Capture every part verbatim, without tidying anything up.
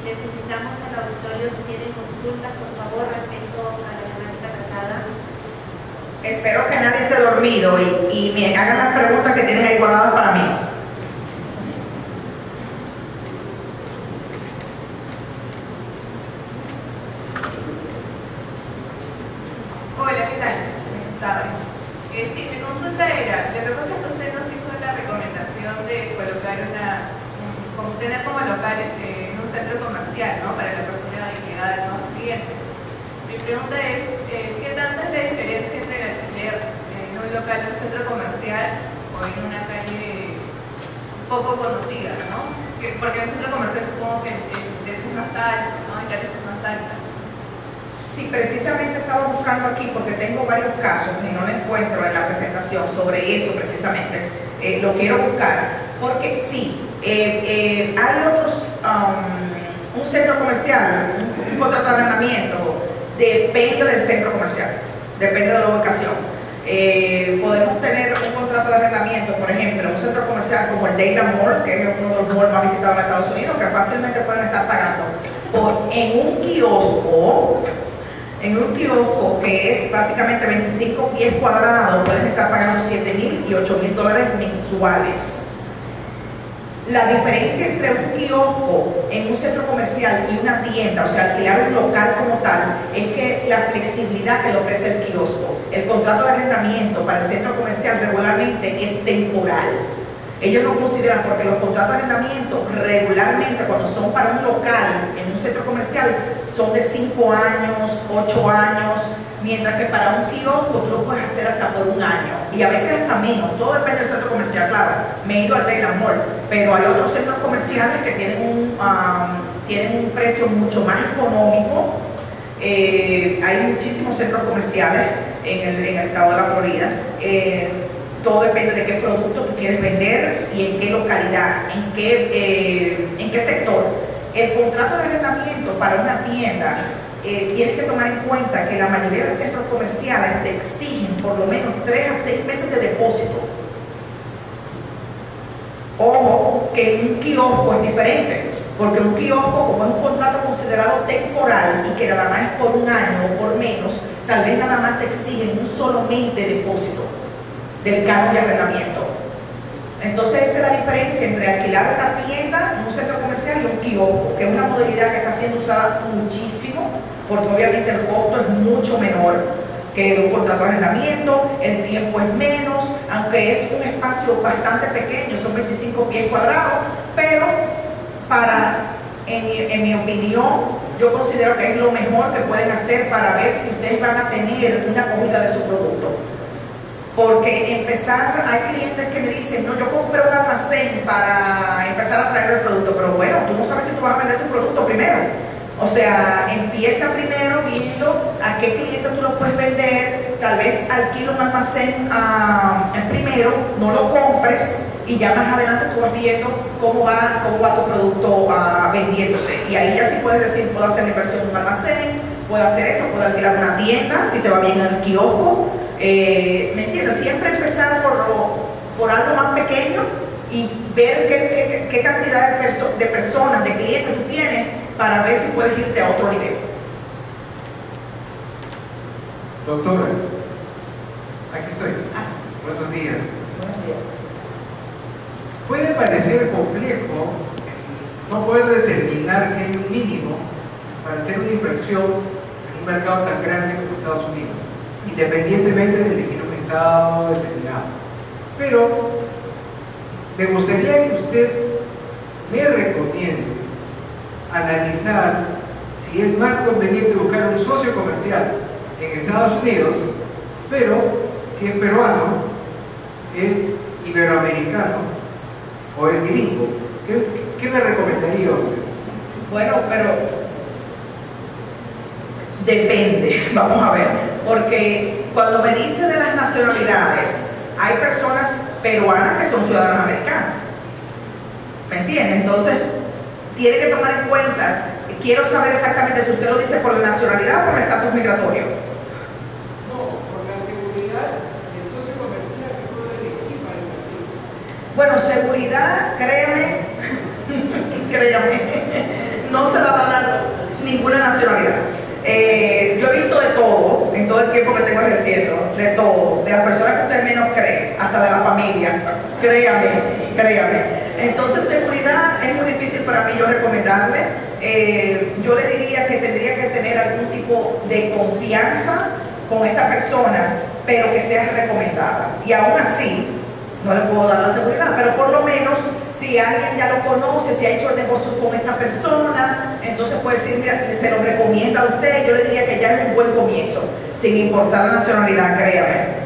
necesitamos al auditorio, si tienen consultas, por favor, respecto a la temática tratada. Espero que nadie esté dormido y, y me hagan las preguntas que tienen ahí guardadas para mí. Hola, ¿qué tal? Buenas tardes. Eh, sí, mi consulta era, lo que pasa es que usted nos hizo la recomendación de colocar una, como tener como local este, en un centro comercial, ¿no? Para la apertura y llegada de nuevos clientes. Mi pregunta es, eh, ¿qué tanta es la diferencia entre el alquiler en un local en un centro comercial o en una calle poco conocida, ¿no? Que, porque en el centro comercial supongo que el, el precio es más alto, ¿no? Y la tarifa es más alta. Sí, precisamente estaba buscando aquí porque tengo varios casos y no lo encuentro en la presentación sobre eso precisamente. Eh, lo quiero buscar porque sí, eh, eh, hay otros, um, un centro comercial, un, un contrato de arrendamiento, depende del centro comercial, depende de la ubicación. Eh, podemos tener un contrato de arrendamiento, por ejemplo, en un centro comercial como el Dayland Mall, que es uno de los malls más visitados en Estados Unidos, que fácilmente pueden estar pagando por, en un kiosco. En un kiosco que es básicamente veinticinco pies cuadrados, pueden estar pagando siete mil y ocho mil dólares mensuales. La diferencia entre un kiosco en un centro comercial y una tienda, o sea, alquilar un local como tal, es que la flexibilidad que le ofrece el kiosco. El contrato de arrendamiento para el centro comercial regularmente es temporal. Ellos no consideran, porque los contratos de arrendamiento regularmente cuando son para un local en un centro comercial son de cinco años, ocho años, mientras que para un kiosco tú lo puedes hacer hasta por un año y a veces hasta menos, todo depende del centro comercial. Claro, me he ido al Dayland Mall, pero hay otros centros comerciales que tienen un, um, tienen un precio mucho más económico. Eh, hay muchísimos centros comerciales en el, en el estado de la Florida. Eh, todo depende de qué producto tú quieres vender y en qué localidad, en qué, eh, en qué sector. El contrato de arrendamiento para una tienda, eh, tienes que tomar en cuenta que la mayoría de centros comerciales te exigen por lo menos tres a seis meses de depósito. Ojo, que un kiosco es diferente, porque un kiosco, como es un contrato considerado temporal y que nada más es por un año o por menos, tal vez nada más te exigen un solamente depósito del cargo de arrendamiento. Entonces esa es la diferencia entre alquilar una tienda en un centro comercial y un kiosco, que es una modalidad que está siendo usada muchísimo, porque obviamente el costo es mucho menor que un contrato de arrendamiento, el tiempo es menos, aunque es un espacio bastante pequeño, son veinticinco pies cuadrados, pero para, en mi, en mi opinión, yo considero que es lo mejor que pueden hacer para ver si ustedes van a tener una acogida de su producto. Porque empezar, hay clientes que me dicen, no, yo compré un almacén para empezar a traer el producto, pero bueno, tú no sabes si tú vas a vender tu producto primero. O sea, empieza primero viendo a qué cliente tú lo puedes vender, tal vez alquila un almacén uh, en primero, no lo compres y ya más adelante tú vas viendo cómo va, cómo va tu producto uh, vendiéndose. Y ahí ya sí puedes decir, puedo hacer la inversión en un almacén, puedo hacer esto, puedo alquilar una tienda, si te va bien en el kiosco. Eh, ¿Me entiendes? Siempre empezar por, lo, por algo más pequeño y ver qué, qué, qué cantidad de, perso de personas, de clientes tú tienes para ver si puedes irte a otro nivel. Doctora, aquí estoy. Ah. Buenos días. Buenos días. Puede parecer complejo no poder determinar si hay un mínimo para hacer una inversión en un mercado tan grande como Estados Unidos, independientemente de elegir un estado determinado. Pero me gustaría que usted me recomiende analizar si es más conveniente buscar un socio comercial en Estados Unidos, pero si es peruano, es iberoamericano o es gringo. ¿Qué, qué me recomendaría usted? Bueno, pero depende, vamos a ver, porque cuando me dice de las nacionalidades, hay personas peruanas que son ciudadanas americanas, ¿me entiende? Entonces, tiene que tomar en cuenta, quiero saber exactamente si usted lo dice por la nacionalidad o por el estatus migratorio. No, por la seguridad del socio comercial que puede elegir para invertir. Bueno, seguridad, créame, créame, no se la va a dar ninguna nacionalidad. Eh, yo he visto de todo, en todo el tiempo que tengo ejerciendo, de todo, de las personas que usted menos cree, hasta de la familia, créame, créame. Entonces, seguridad es muy difícil para mí yo recomendarle. Eh, yo le diría que tendría que tener algún tipo de confianza con esta persona, pero que sea recomendada. Y aún así, no le puedo dar la seguridad, pero por lo menos, si alguien ya lo conoce, si ha hecho negocios con esta persona, entonces puede decir, mira, se lo recomienda a usted. Yo le diría que ya es un buen comienzo, sin importar la nacionalidad, créame.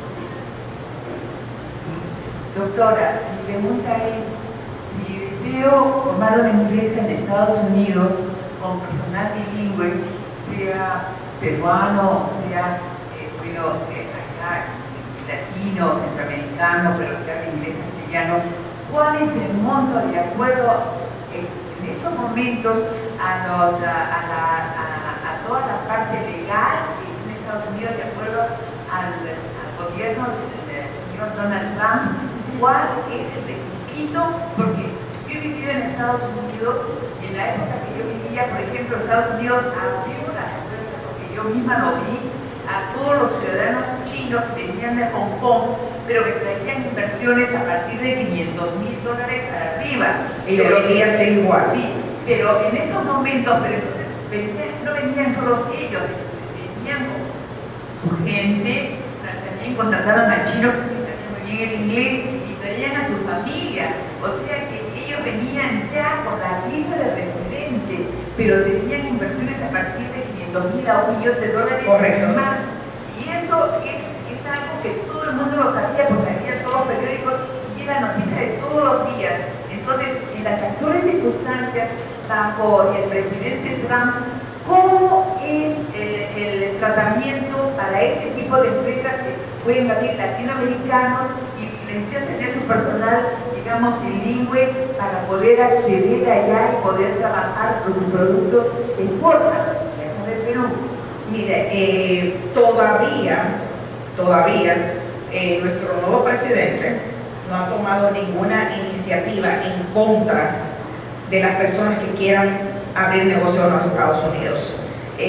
Doctora, mi pregunta es, si deseo formar una empresa en Estados Unidos con personal bilingüe, sea peruano, sea, eh, bueno, eh, acá, latino, centroamericano, pero que hable inglés, castellano, ¿cuál es el monto de acuerdo eh, en estos momentos a, los, a, a, la, a, a toda la parte legal que es en Estados Unidos, de acuerdo al, al gobierno del, del señor Donald Trump? ¿Cuál es el requisito? Porque yo he vivido en Estados Unidos, y en la época que yo vivía, por ejemplo, Estados Unidos abrió la empresa, porque yo misma lo vi, a todos los ciudadanos chinos que venían de Hong Kong, pero que traían inversiones a partir de quinientos mil dólares para arriba. Y hoy día es igual. Sí, pero en estos momentos, pero entonces venían, no venían solo ellos, venían con gente, también contrataban a chinos que sabían muy bien el inglés y traían a su familia. O sea que ellos venían ya con la visa de residente, pero tenían inversiones a partir de quinientos mil a un millón de dólares. Correcto. Más. Y eso es, es algo que todo el mundo lo sabía, porque había todos los periódicos y era noticia de todos los días. Entonces, en las actuales circunstancias, bajo el presidente Trump, ¿cómo es el, el tratamiento para este tipo de empresas que pueden abrir latinoamericanos y necesitan tener su personal, digamos, bilingüe para poder acceder allá y poder trabajar con su producto de exporta de Perú? Mire, eh, todavía, todavía, eh, nuestro nuevo presidente no ha tomado ninguna iniciativa en contra de las personas que quieran abrir negocios en los Estados Unidos.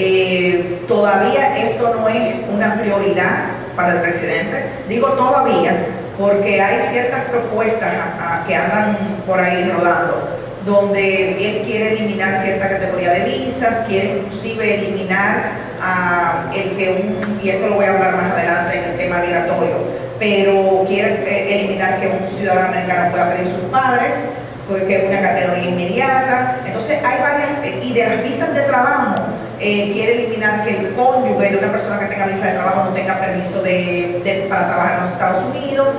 Eh, todavía esto no es una prioridad para el presidente. Digo todavía porque hay ciertas propuestas a, a, que andan por ahí rodando, donde él quiere eliminar cierta categoría de visas, quiere inclusive eliminar uh, el que un, y esto lo voy a hablar más adelante en el tema migratorio, pero quiere eh, eliminar que un ciudadano americano pueda pedir sus padres, porque es una categoría inmediata. Entonces hay varias, y de las visas de trabajo, eh, quiere eliminar que el cónyuge de una persona que tenga visa de trabajo no tenga permiso de, de, para trabajar en los Estados Unidos,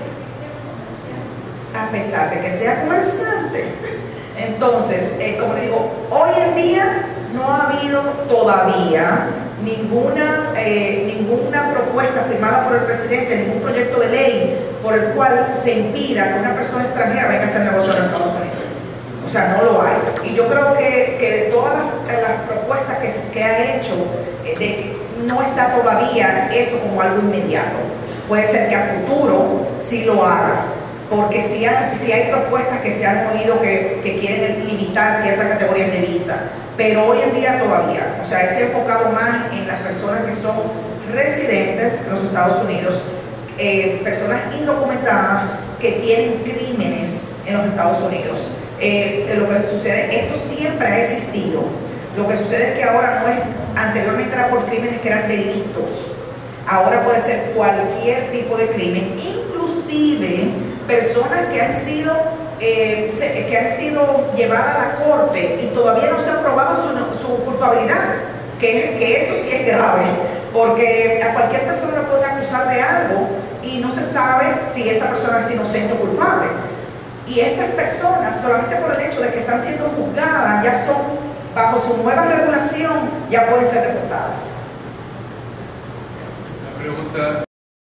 a pesar de que sea comerciante. Entonces, eh, como le digo, hoy en día no ha habido todavía ninguna, eh, ninguna propuesta firmada por el presidente, ningún proyecto de ley por el cual se impida que una persona extranjera venga a hacer negocio en Estados Unidos. O sea, no lo hay. Y yo creo que, que de todas las, las propuestas que, que ha hecho, eh, de, no está todavía eso como algo inmediato. Puede ser que a futuro sí lo haga, porque si hay, si hay propuestas que se han oído que, que quieren limitar ciertas categorías de visa, pero hoy en día todavía, o sea, se ha enfocado más en las personas que son residentes en los Estados Unidos, eh, personas indocumentadas que tienen crímenes en los Estados Unidos. Eh, lo que sucede, esto siempre ha existido. Lo que sucede es que ahora no es, anteriormente era por crímenes que eran delitos, ahora puede ser cualquier tipo de crimen, inclusive personas que han sido eh, se, que han sido llevadas a la corte y todavía no se ha probado su, su culpabilidad, que, que eso sí es grave, porque a cualquier persona lo pueden acusar de algo y no se sabe si esa persona es inocente o culpable. Y estas personas, solamente por el hecho de que están siendo juzgadas, ya son, bajo su nueva regulación, ya pueden ser deportadas. La pregunta.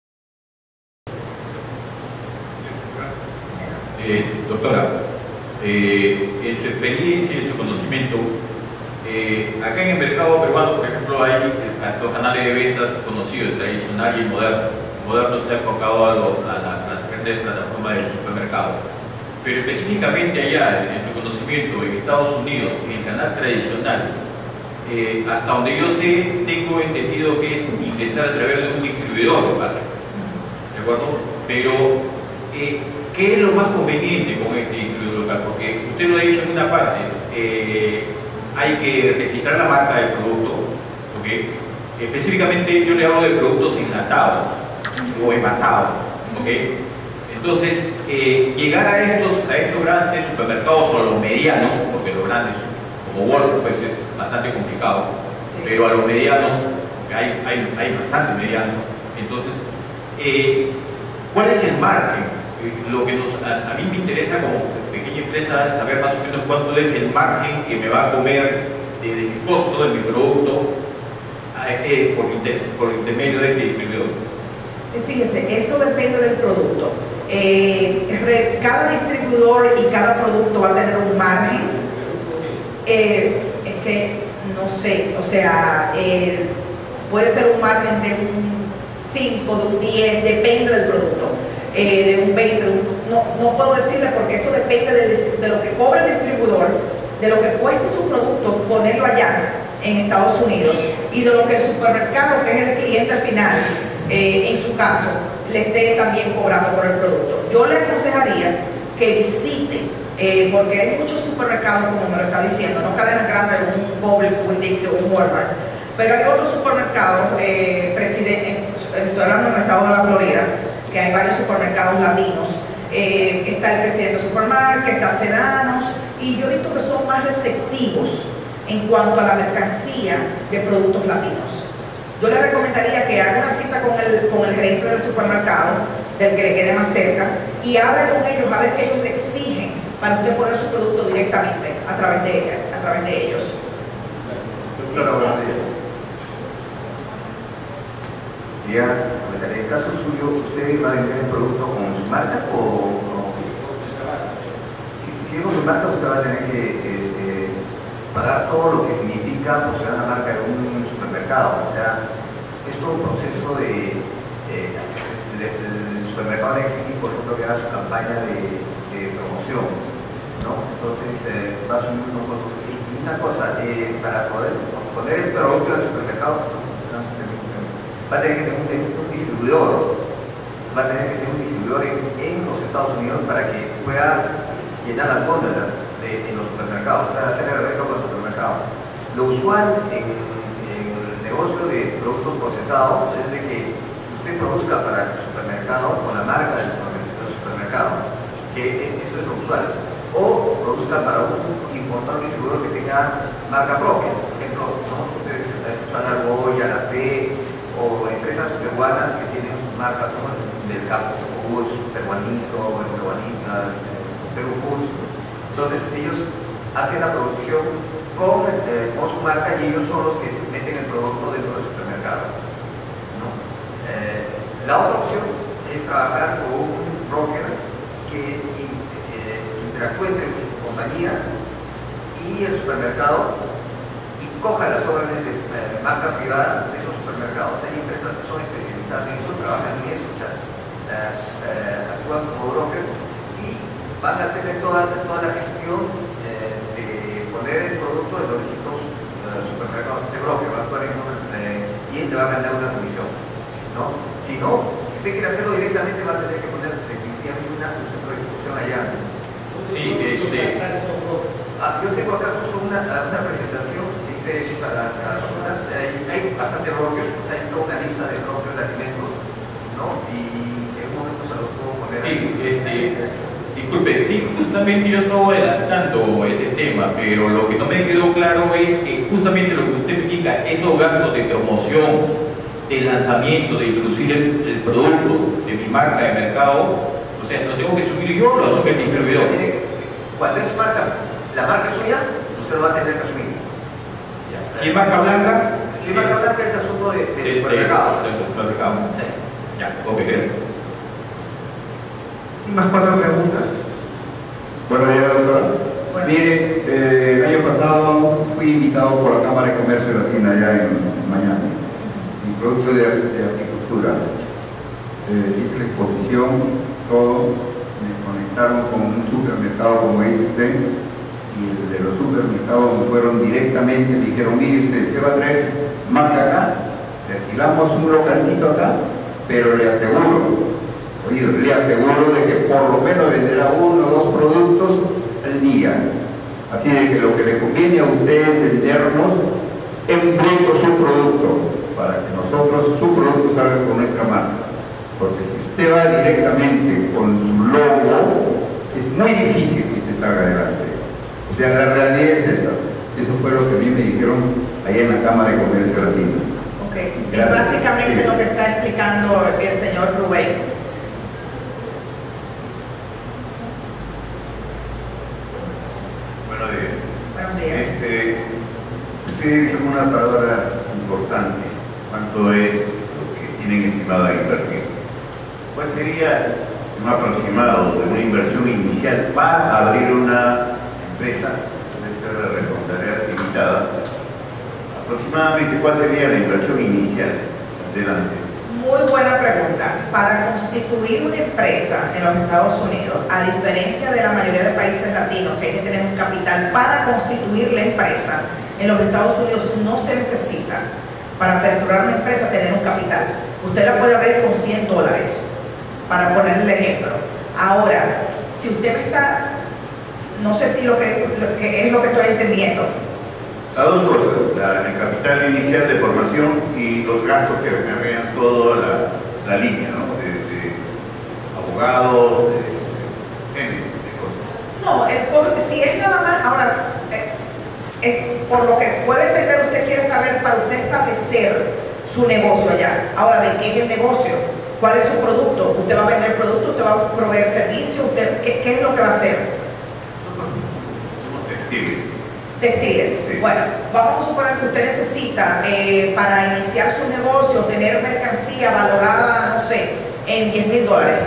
Eh, doctora, eh, en su experiencia y en su conocimiento, eh, acá en el mercado peruano, por ejemplo, hay los canales de ventas conocidos, tradicional y moderno. Moderno está enfocado a, lo, a las diferentes plataformas del supermercado. pero específicamente allá, en su conocimiento, en Estados Unidos, en el canal tradicional, eh, hasta donde yo sé, tengo entendido que es ingresar a través de un distribuidor, ¿vale? ¿De acuerdo? Pero, eh, ¿qué es lo más conveniente con este distribuidor local? Porque usted lo ha dicho en una parte, eh, hay que registrar la marca del producto, ¿ok? Específicamente yo le hablo de productos enlatados o envasados, ¿ok? Entonces, eh, llegar a estos, a estos grandes supermercados o a los medianos, porque los grandes, como Walmart, pues es bastante complicado, sí. Pero a los medianos, hay, hay, hay bastante medianos, entonces, eh, ¿cuál es el margen? Lo que nos, a, a mí me interesa como pequeña empresa saber más o menos cuánto es el margen que me va a comer de, de mi costo de mi producto eh, por, inter, por intermedio de este distribuidor. Fíjense, eso depende del producto. Eh, cada distribuidor y cada producto va a tener un margen. Eh, es que no sé, o sea, eh, puede ser un margen de un cinco, de un diez, depende del producto. Eh, de un veinte, de un, no, no puedo decirle porque eso depende de, de lo que cobra el distribuidor, de lo que cueste su producto ponerlo allá en Estados Unidos y de lo que el supermercado, que es el cliente al final, eh, en su caso, le esté también cobrando por el producto. Yo le aconsejaría que visite, eh, porque hay muchos supermercados, como me lo está diciendo, no cadenas grandes, un Publix, un Dixie o un Walmart, pero hay otros supermercados, eh, presidente, estoy hablando del estado de la Florida, que hay varios supermercados latinos, eh, está el Presidente Supermarket, está Sedanos, y yo he visto que son más receptivos en cuanto a la mercancía de productos latinos. Yo le recomendaría que haga una cita con el, con el gerente del supermercado, del que le quede más cerca, y hable con ellos, a ver qué ellos le exigen para usted poner su producto directamente a través de, a través de ellos. Ya, en el caso suyo, ¿usted va a vender el producto con su marca o no? Si, si es con su marca, usted va a tener que eh, pagar todo lo que significa poseer una marca de un supermercado. O sea, es todo un proceso de... Eh, el supermercado de X, por ejemplo, que haga su campaña de, de promoción, ¿no? Entonces, eh, va a asumir unos costos. Y una cosa, eh, para poder poner el producto del supermercado, va a tener que tener un, un distribuidor, va a tener que tener un distribuidor en, en los Estados Unidos para que pueda llenar las góndolas de, de los supermercados, para hacer el arreglo con los supermercados. Lo usual en, en el negocio de productos procesados es de que usted produzca para el supermercado con la marca del supermercado, que eso es lo usual, o produzca para un importador distribuidor que tenga marca propia. Por ejemplo, ¿no? Ustedes usan la Goya, la P, o empresas peruanas que tienen sus marcas como del Campo Foods, Peruanito, el Peruanita, Perú Foods. Entonces ellos hacen la producción con, eh, con su marca y ellos son los que meten el producto dentro del supermercado, ¿no? Eh, la otra opción es trabajar con un broker que eh, interactúe entre su compañía y el supermercado y coja las órdenes de eh, marca privada de esos supermercados. Hay empresas que son especializadas en eso, trabajan en eso, o sea, las, eh, actúan como brokers y van a hacer toda, toda la gestión eh, de poner el producto de los distintos eh, supermercados. Este broker va a actuar en un, eh, y él te va a ganar una comisión, ¿no? Si no, si usted quiere hacerlo directamente, va a tener que poner definitivamente una centro de distribución allá. Sí, este... Ah, yo tengo acá justo una, una presentación que hice para las personas. Hay, hay bastante brokers, o sea, hay toda una lista de brokers de alimentos, ¿no? Y en un momento se los puedo poner. Sí, este, disculpe, sí, justamente yo estaba adelantando ese tema, pero lo que no me quedó claro es que justamente lo que usted indica, esos gastos de promoción, de lanzamiento, de introducir el, el producto de mi marca de mercado, o sea, ¿lo tengo que subir yo o lo asume el distribuidor? Cuando es marca, la marca suya, usted lo va a tener que asumir. Si es marca blanca, si es marca blanca es asunto de, de, de supermercado. De supermercado. Sí. Ya, ok. ¿Y más cuatro preguntas? Bueno, ya doctora. Bueno. Mire, eh, el año pasado fui invitado por la Cámara de Comercio Latina allá en Miami, mi producto de, de agricultura. Eh, hice la exposición, todo, me conecté contactaron con un supermercado, como dice usted, y de los supermercados me fueron directamente, me dijeron, mire usted, usted va a traer marca acá, le alquilamos un localcito acá, pero le aseguro, oye, le aseguro de que por lo menos venderá uno o dos productos al día. Así de que lo que le conviene a usted es vendernos en bruto su producto, para que nosotros, su producto salga con nuestra marca. Porque si usted va directamente con su logo, es muy difícil que usted salga adelante. O sea, la realidad es esa. Eso fue lo que a mí me dijeron allá en la Cámara de Comercio Latino. Ok, es básicamente sí. Lo que está explicando el señor Rubén. Buenos días. Buenos días. Este, usted dijo una palabra importante. ¿Cuánto es lo que tienen estimado a invertir? ¿Cuál sería un aproximado de una inversión inicial para abrir una empresa de responsabilidad limitada? Aproximadamente, ¿cuál sería la inversión inicial? Adelante. Muy buena pregunta. Para constituir una empresa en los Estados Unidos, a diferencia de la mayoría de países latinos que hay que tener un capital para constituir la empresa, en los Estados Unidos no se necesita para aperturar una empresa tener un capital. Usted la puede abrir con cien dólares, para ponerle el ejemplo. Ahora, si usted me está, no sé si lo que, lo que es lo que estoy entendiendo. A dos cosas, la, el capital inicial de formación y los gastos que recargan toda la, la línea, ¿no? De, de abogados, de, de, de cosas. No, es por, si es nada más, ahora, eh, es por lo que puede entender, usted quiere saber para usted establecer su negocio allá. Ahora, ¿de qué es el negocio? ¿Cuál es su producto? ¿Usted va a vender producto? ¿Usted va a proveer servicio? ¿Usted, qué, ¿Qué es lo que va a hacer? Somos textiles. Textiles. Sí. Bueno, vamos a suponer que usted necesita eh, para iniciar su negocio tener mercancía valorada, no sé, en diez mil dólares.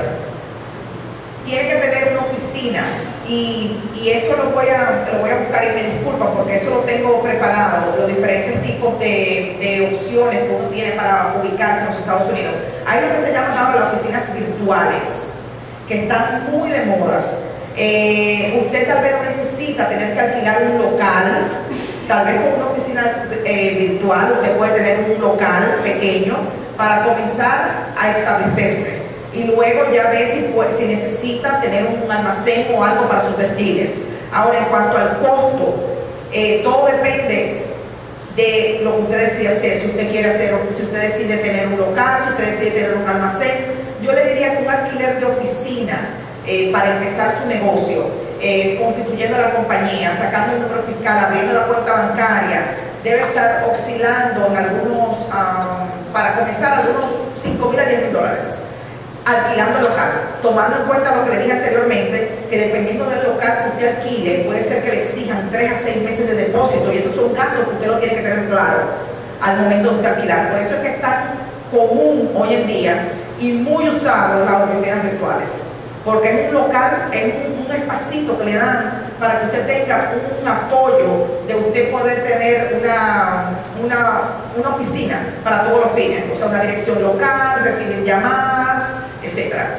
Tiene que tener una oficina y, y eso lo voy, a, lo voy a buscar y me disculpan porque eso lo tengo preparado, los diferentes tipos de, de opciones que uno tiene para ubicarse en los Estados Unidos. Hay lo que se llama ahora las oficinas virtuales, que están muy de modas. Eh, usted tal vez no necesita tener que alquilar un local, tal vez con una oficina eh, virtual usted puede tener un local pequeño para comenzar a establecerse y luego ya ve si, puede, si necesita tener un almacén o algo para sus textiles. Ahora, en cuanto al costo, eh, todo depende de lo que usted decide hacer. Si usted quiere hacer, si usted decide tener un local, si usted decide tener un almacén, yo le diría que un alquiler de oficina Eh, para empezar su negocio, eh, constituyendo la compañía, sacando el número fiscal, abriendo la cuenta bancaria, debe estar oscilando en algunos, um, para comenzar, algunos cinco mil a diez mil dólares, alquilando el local, tomando en cuenta lo que le dije anteriormente, que dependiendo del local que usted alquile, puede ser que le exijan tres a seis meses de depósito, y esos son gastos que usted lo tiene que tener claro al momento de alquilar. Por eso es que es tan común hoy en día y muy usado las oficinas virtuales. Porque es un local, es un, un espacito que le dan para que usted tenga un, un apoyo de usted poder tener una, una, una oficina para todos los fines, o sea, una dirección local, recibir llamadas, etcétera.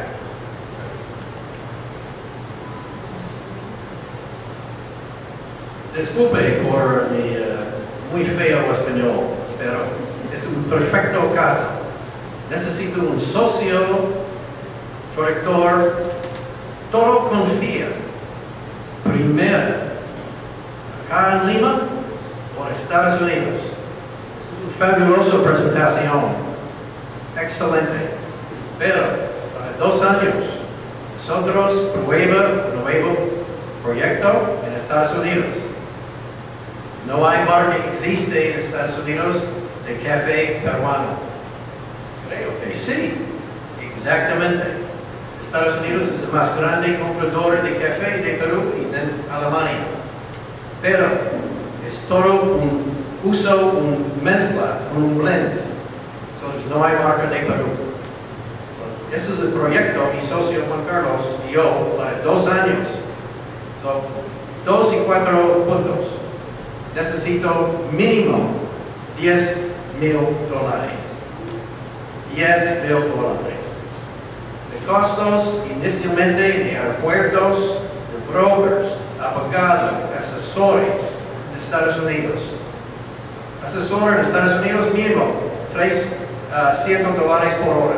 Disculpe por mi uh, muy feo español, pero es un perfecto caso. Necesito un socio director, todo confía. Primero, acá en Lima o en Estados Unidos. Es una fabulosa presentación. Excelente. Pero para dos años, nosotros prueba un nuevo proyecto en Estados Unidos. No hay marca que existe en Estados Unidos de café peruano. Creo que sí. Exactamente. Estados Unidos es el más grande comprador de café de Perú y de Alemania. Pero es todo un uso, un mezcla, un blend. Entonces no hay marca de Perú. Ese es el proyecto, mi socio Juan Carlos y yo, para dos años. So, dos y cuatro puntos. Necesito mínimo diez mil dólares. diez mil dólares. de costos inicialmente de aeropuertos, de brokers, abogados, asesores de Estados Unidos. Asesor en Estados Unidos mínimo trescientos dólares por hora.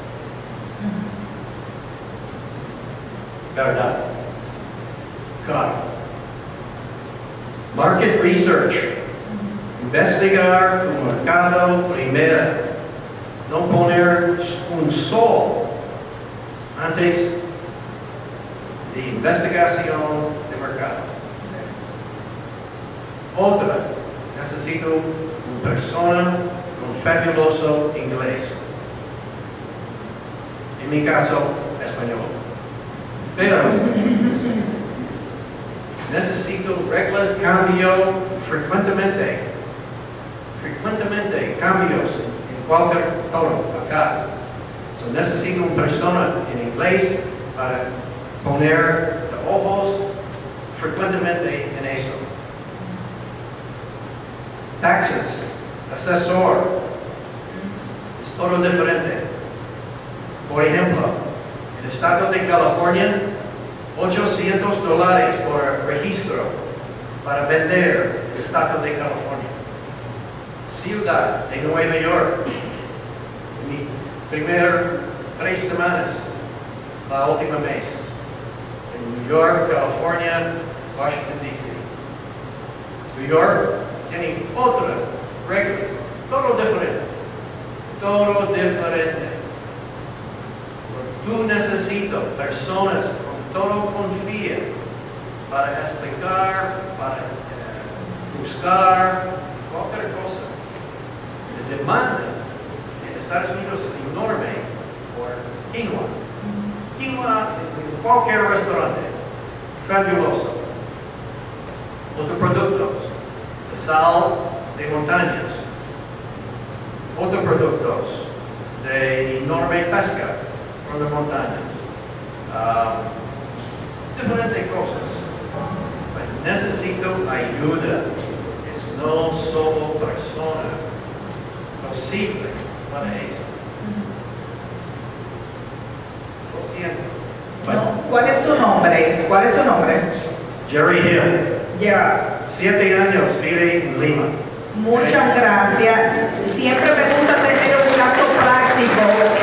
¿Verdad? Claro. Market research. Investigar tu mercado primero. No poner un sol antes de investigación de mercado. Otra, necesito una persona con fabuloso inglés. En mi caso, español. Pero necesito reglas, cambio frecuentemente. Frecuentemente cambios en cualquier tono acá. So, necesito una persona en inglés para poner los ojos frecuentemente en eso. Taxes, asesor, es todo diferente. Por ejemplo, en el estado de California, ochocientos dólares por registro para vender el estado de California. Ciudad de Nueva York, en mi primeras tres semanas, la última mes. En New York, California, Washington, D C New York tiene otras reglas, todo diferente. Todo diferente. Tú necesitas personas con todo confía para explicar, para eh, buscar cualquier cosa. La demanda en Estados Unidos es enorme por quinoa. Quinoa en cualquier restaurante, fabuloso. Otros productos, la sal de montañas. Otros productos de enorme pesca por las montañas. Uh, diferentes cosas. Pero necesito ayuda. Es no solo persona posible para eso. Lo siento. Bueno. ¿Cuál es su nombre? ¿Cuál es su nombre? Jerry Hill. Yeah. Siete años vive en Lima. Muchas gracias. Siempre me gusta tener un caso práctico,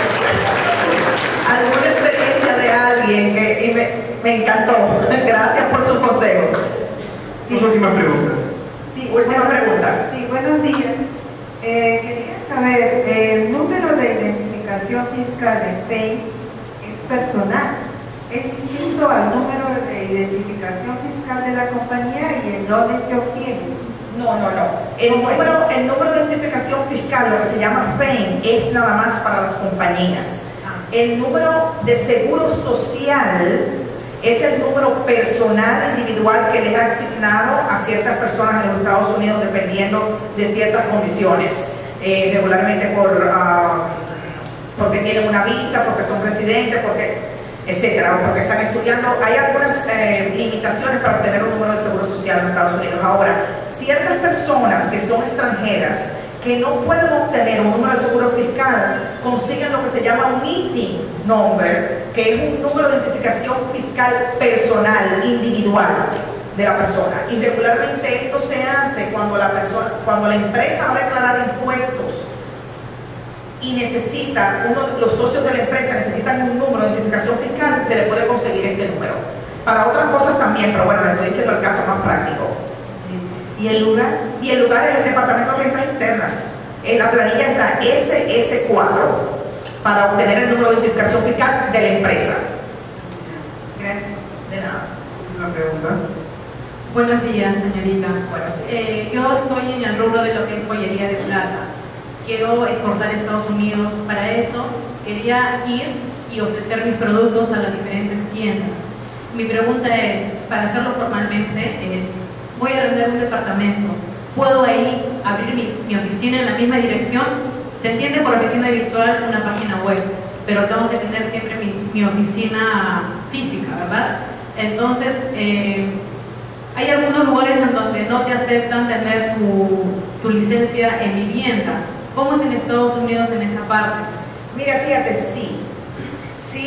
alguna experiencia de alguien que y me, me encantó. Gracias por sus consejos. Sí. Última pregunta. Sí, última pregunta. Sí, buenos días. Eh, quería saber, el número de identificación fiscal de P E I es personal. ¿Es distinto al número de identificación fiscal de la compañía y en dónde se obtiene? No, no, no. El número, el número de identificación fiscal, lo que se llama P E I, es nada más para las compañías. El número de seguro social es el número personal individual que les ha asignado a ciertas personas en los Estados Unidos dependiendo de ciertas condiciones, eh, regularmente por, uh, porque tienen una visa, porque son residentes, porque, etcétera, o porque están estudiando. Hay algunas eh, limitaciones para obtener un número de seguro social en Estados Unidos. Ahora, ciertas personas que son extranjeras que no pueden obtener un número de seguro fiscal consiguen lo que se llama un I T I N number, que es un número de identificación fiscal personal, individual de la persona. Y regularmente esto se hace cuando la persona, cuando la empresa va a declarar impuestos y necesita, uno de los socios de la empresa necesitan un número de identificación fiscal, se le puede conseguir este número. Para otras cosas también, pero bueno, le estoy diciendo el caso más práctico. ¿Y el lugar? Y el lugar es el Departamento de Rentas Internas. En la planilla está S S cuatro para obtener el número de identificación fiscal de la empresa. Gracias. De nada. Una pregunta. Buenos días, señorita. Buenos días. Eh, yo estoy en el rubro de lo que es joyería de plata. Quiero exportar a Estados Unidos. Para eso quería ir y ofrecer mis productos a las diferentes tiendas. Mi pregunta es, para hacerlo formalmente, eh, voy a arrendar un departamento. ¿Puedo ahí abrir mi, mi oficina en la misma dirección? Se entiende por oficina virtual una página web, pero tengo que tener siempre mi, mi oficina física, ¿verdad? Entonces, eh, hay algunos lugares en donde no te aceptan tener tu, tu licencia en vivienda. ¿Cómo es en Estados Unidos en esa parte? Mira, fíjate, sí. Sí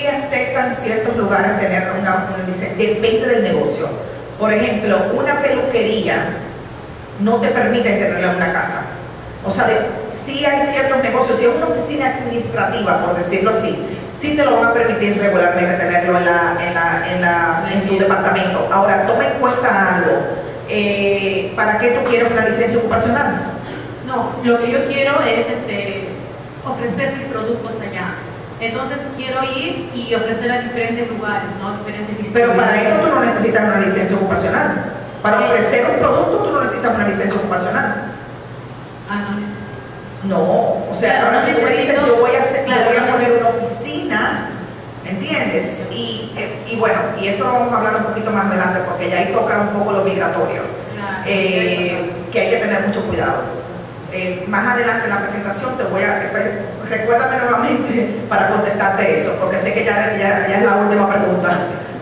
sí aceptan ciertos lugares tener una, una licencia, depende del negocio. Por ejemplo, una peluquería no te permite tenerla en una casa. O sea, de, sí hay ciertos negocios, si es una oficina administrativa, por decirlo así, sí te lo van a permitir regularmente tenerlo en, la, en, la, en, la, en tu departamento. Ahora, toma en cuenta algo. Eh, ¿Para qué tú quieres una licencia ocupacional? No, lo que yo quiero es este, ofrecer mis productos allá. Entonces quiero ir y ofrecer a diferentes lugares, ¿no? Diferentes Pero para eso tú no necesitas una licencia ocupacional. Para ofrecer un producto tú no necesitas una licencia ocupacional. Ah, no. No, o sea, claro, ahora no si tú me dices, yo voy a, hacer, claro, yo voy a no poner una oficina, ¿entiendes? Y, y bueno, y eso vamos a hablar un poquito más adelante porque ya ahí toca un poco lo migratorio, claro, eh, que hay que tener mucho cuidado. Eh, más adelante en la presentación te voy a, eh, recuérdame nuevamente para contestarte eso, porque sé que ya, ya, ya es la última pregunta.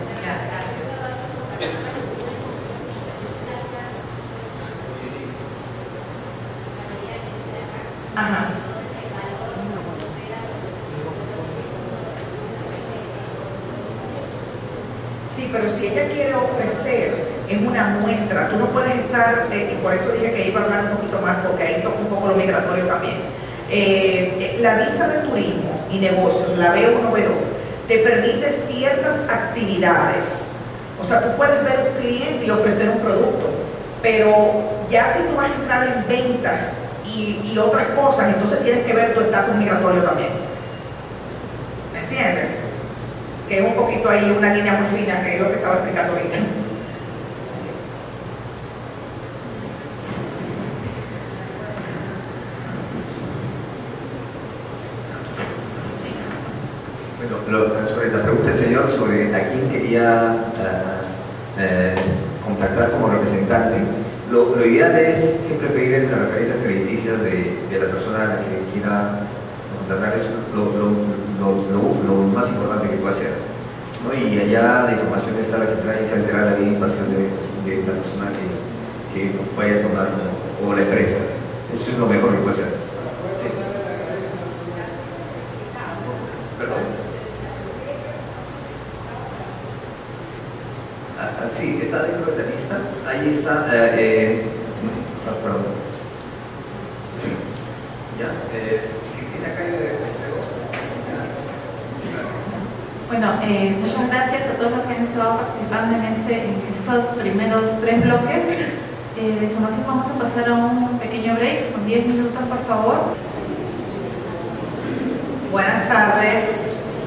Ajá. Sí, pero si ella quiere ofrecer es una muestra, tú no puedes estar, eh, y por eso dije que iba a hablar un poquito más, porque ahí toca un poco lo migratorio también. Eh, la visa de turismo y negocios, la B uno B dos, te permite ciertas actividades. O sea, tú puedes ver un cliente y ofrecer un producto, pero ya si tú vas a entrar en ventas y, y otras cosas, entonces tienes que ver tu estatus migratorio también. ¿Me entiendes? Que es un poquito ahí una línea muy fina, que es lo que estaba explicando ahorita. Bueno, lo, sobre la pregunta del señor sobre a quién quería uh, eh, contactar como representante, lo, lo ideal es siempre pedir las referencias crediticias de, de la persona a la que quiera contratar, es lo, lo, lo, lo, lo más importante que puede hacer, ¿no? Y allá la información está registrada y se enterará la información de, de la persona que, que vaya a tomar o, o la empresa. Eso es lo mejor que puede hacer. Sí. Perdón. Ah, sí, está dentro de la lista. Ahí está. Eh, eh, no, perdón. Sí. Ya. Eh, si tiene acá de Bueno, eh, muchas gracias a todos los que han estado participando en, ese, en esos primeros tres bloques. Eh, como así vamos a pasar a un pequeño break, son diez minutos por favor. Buenas tardes.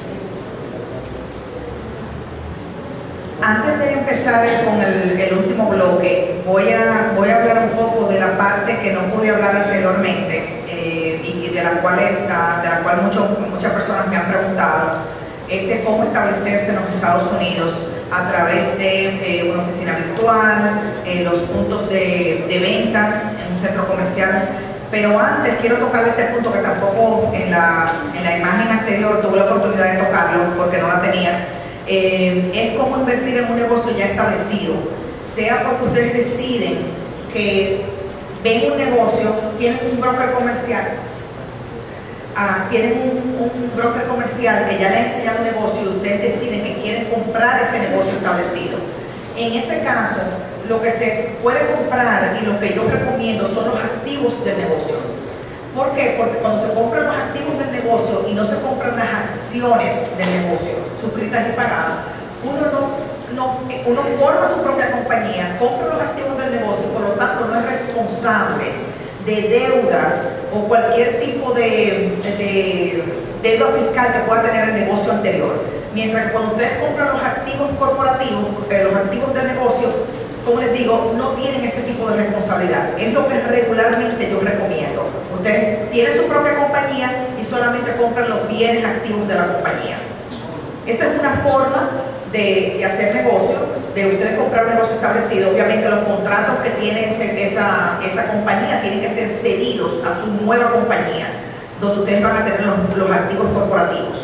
Antes de empezar con el, el último bloque, voy a, voy a hablar un poco de la parte que no pude hablar anteriormente eh, y de la cual, está, de la cual mucho, muchas personas me han preguntado, este, cómo establecerse en los Estados Unidos a través de eh, una oficina virtual, eh, los puntos de, de venta en un centro comercial. Pero antes quiero tocar este punto que tampoco en la, en la imagen anterior tuve la oportunidad de tocarlo porque no la tenía. Eh, es como invertir en un negocio ya establecido, sea porque ustedes deciden que ven un negocio, tienen un broker comercial, ah, tienen un, un broker comercial que ya les ha enseñado un negocio y ustedes deciden que quieren comprar ese negocio establecido. En ese caso, lo que se puede comprar y lo que yo recomiendo son los activos del negocio. ¿Por qué? Porque cuando se compran los activos del negocio y no se compran las acciones del negocio, suscritas y pagadas, uno, no, no, uno forma su propia compañía, compra los activos del negocio, por lo tanto no es responsable de deudas o cualquier tipo de, de, de deuda fiscal que pueda tener el negocio anterior. Mientras que cuando ustedes compran los activos corporativos, eh, los activos del negocio, como les digo, no tienen ese tipo de responsabilidad. Es lo que regularmente yo recomiendo. Ustedes tienen su propia compañía y solamente compran los bienes activos de la compañía. Esa es una forma de, de hacer negocio, de ustedes comprar un negocio establecido. Obviamente los contratos que tiene ese, esa, esa compañía tienen que ser cedidos a su nueva compañía, donde ustedes van a tener los, los activos corporativos.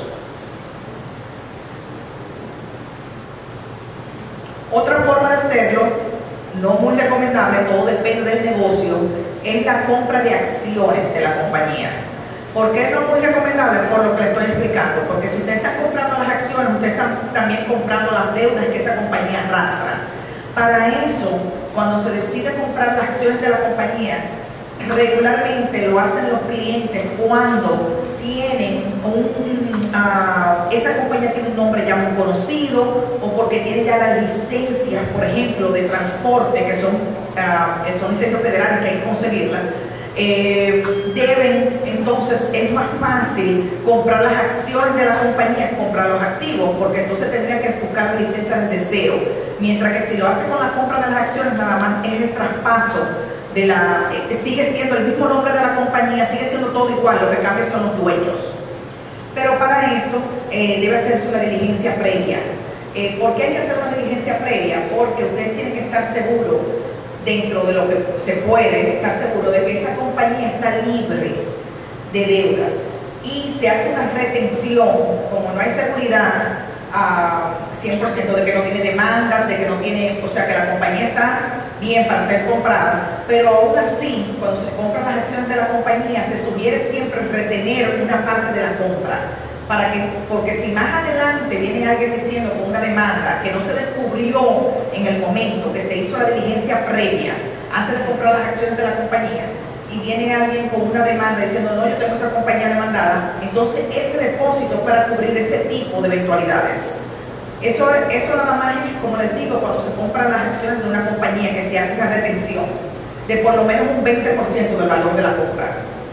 Otra forma de hacerlo, no muy recomendable, todo depende del negocio, es la compra de acciones de la compañía. ¿Por qué no es muy recomendable? Por lo que le estoy explicando. Porque si usted está comprando las acciones, usted está también comprando las deudas que esa compañía arrastra. Para eso, cuando se decide comprar las acciones de la compañía, regularmente lo hacen los clientes cuando tienen un, uh, esa compañía tiene un nombre ya muy conocido o porque tiene ya las licencias, por ejemplo, de transporte, que son, uh, son licencias federales que hay que conseguirlas. Eh, deben, entonces es más fácil comprar las acciones de la compañía que comprar los activos, porque entonces tendrían que buscar licencias desde cero, mientras que si lo hace con la compra de las acciones nada más es el traspaso de la, eh, sigue siendo el mismo nombre de la compañía, sigue siendo todo igual, lo que cambia son los dueños. Pero para esto eh, debe hacerse una diligencia previa. Eh, ¿Por qué hay que hacer una diligencia previa? Porque ustedes tienen que estar seguros, dentro de lo que se puede, estar seguro de que esa compañía está libre de deudas y se hace una retención, como no hay seguridad a cien por ciento de que no tiene demandas, de que no tiene, o sea que la compañía está bien para ser comprada, pero aún así, cuando se compran las acciones de la compañía, se sugiere siempre retener una parte de la compra, para que, porque si más adelante viene alguien diciendo con una demanda que no se descubrió en el momento que se hizo la diligencia previa, antes de comprar las acciones de la compañía, y viene alguien con una demanda diciendo, no, yo tengo esa compañía demandada, entonces ese depósito es para cubrir ese tipo de eventualidades. Eso, eso nada más es, como les digo, cuando se compran las acciones de una compañía, que se hace esa retención de por lo menos un veinte por ciento del valor de la compra.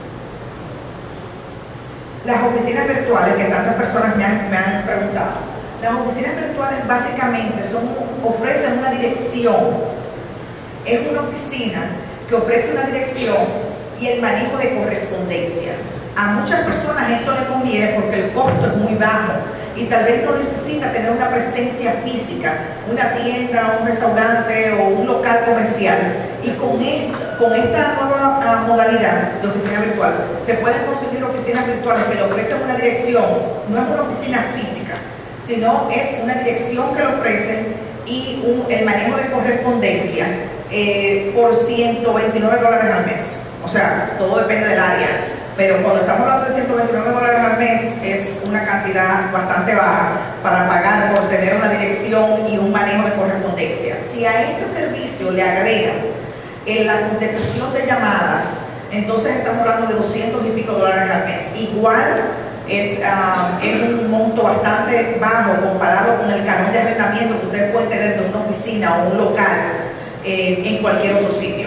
Las oficinas virtuales, que tantas personas me han, me han preguntado, las oficinas virtuales básicamente son, ofrecen una dirección, es una oficina que ofrece una dirección y el manejo de correspondencia. A muchas personas esto les conviene porque el costo es muy bajo y tal vez no necesita tener una presencia física, una tienda, un restaurante o un local comercial. Y con, el, con esta nueva uh, modalidad de oficina virtual, se pueden conseguir oficinas virtuales que le ofrecen una dirección, no es una oficina física, sino es una dirección que le ofrecen y un, el manejo de correspondencia eh, por ciento veintinueve dólares al mes. O sea, todo depende del área. Pero cuando estamos hablando de ciento veintinueve dólares al mes es una cantidad bastante baja para pagar por tener una dirección y un manejo de correspondencia. Si a este servicio le agregan en la contestación de llamadas, entonces estamos hablando de doscientos y pico dólares al mes. Igual es, uh, es un monto bastante bajo comparado con el canon de arrendamiento que ustedes pueden tener de una oficina o un local eh, en cualquier otro sitio.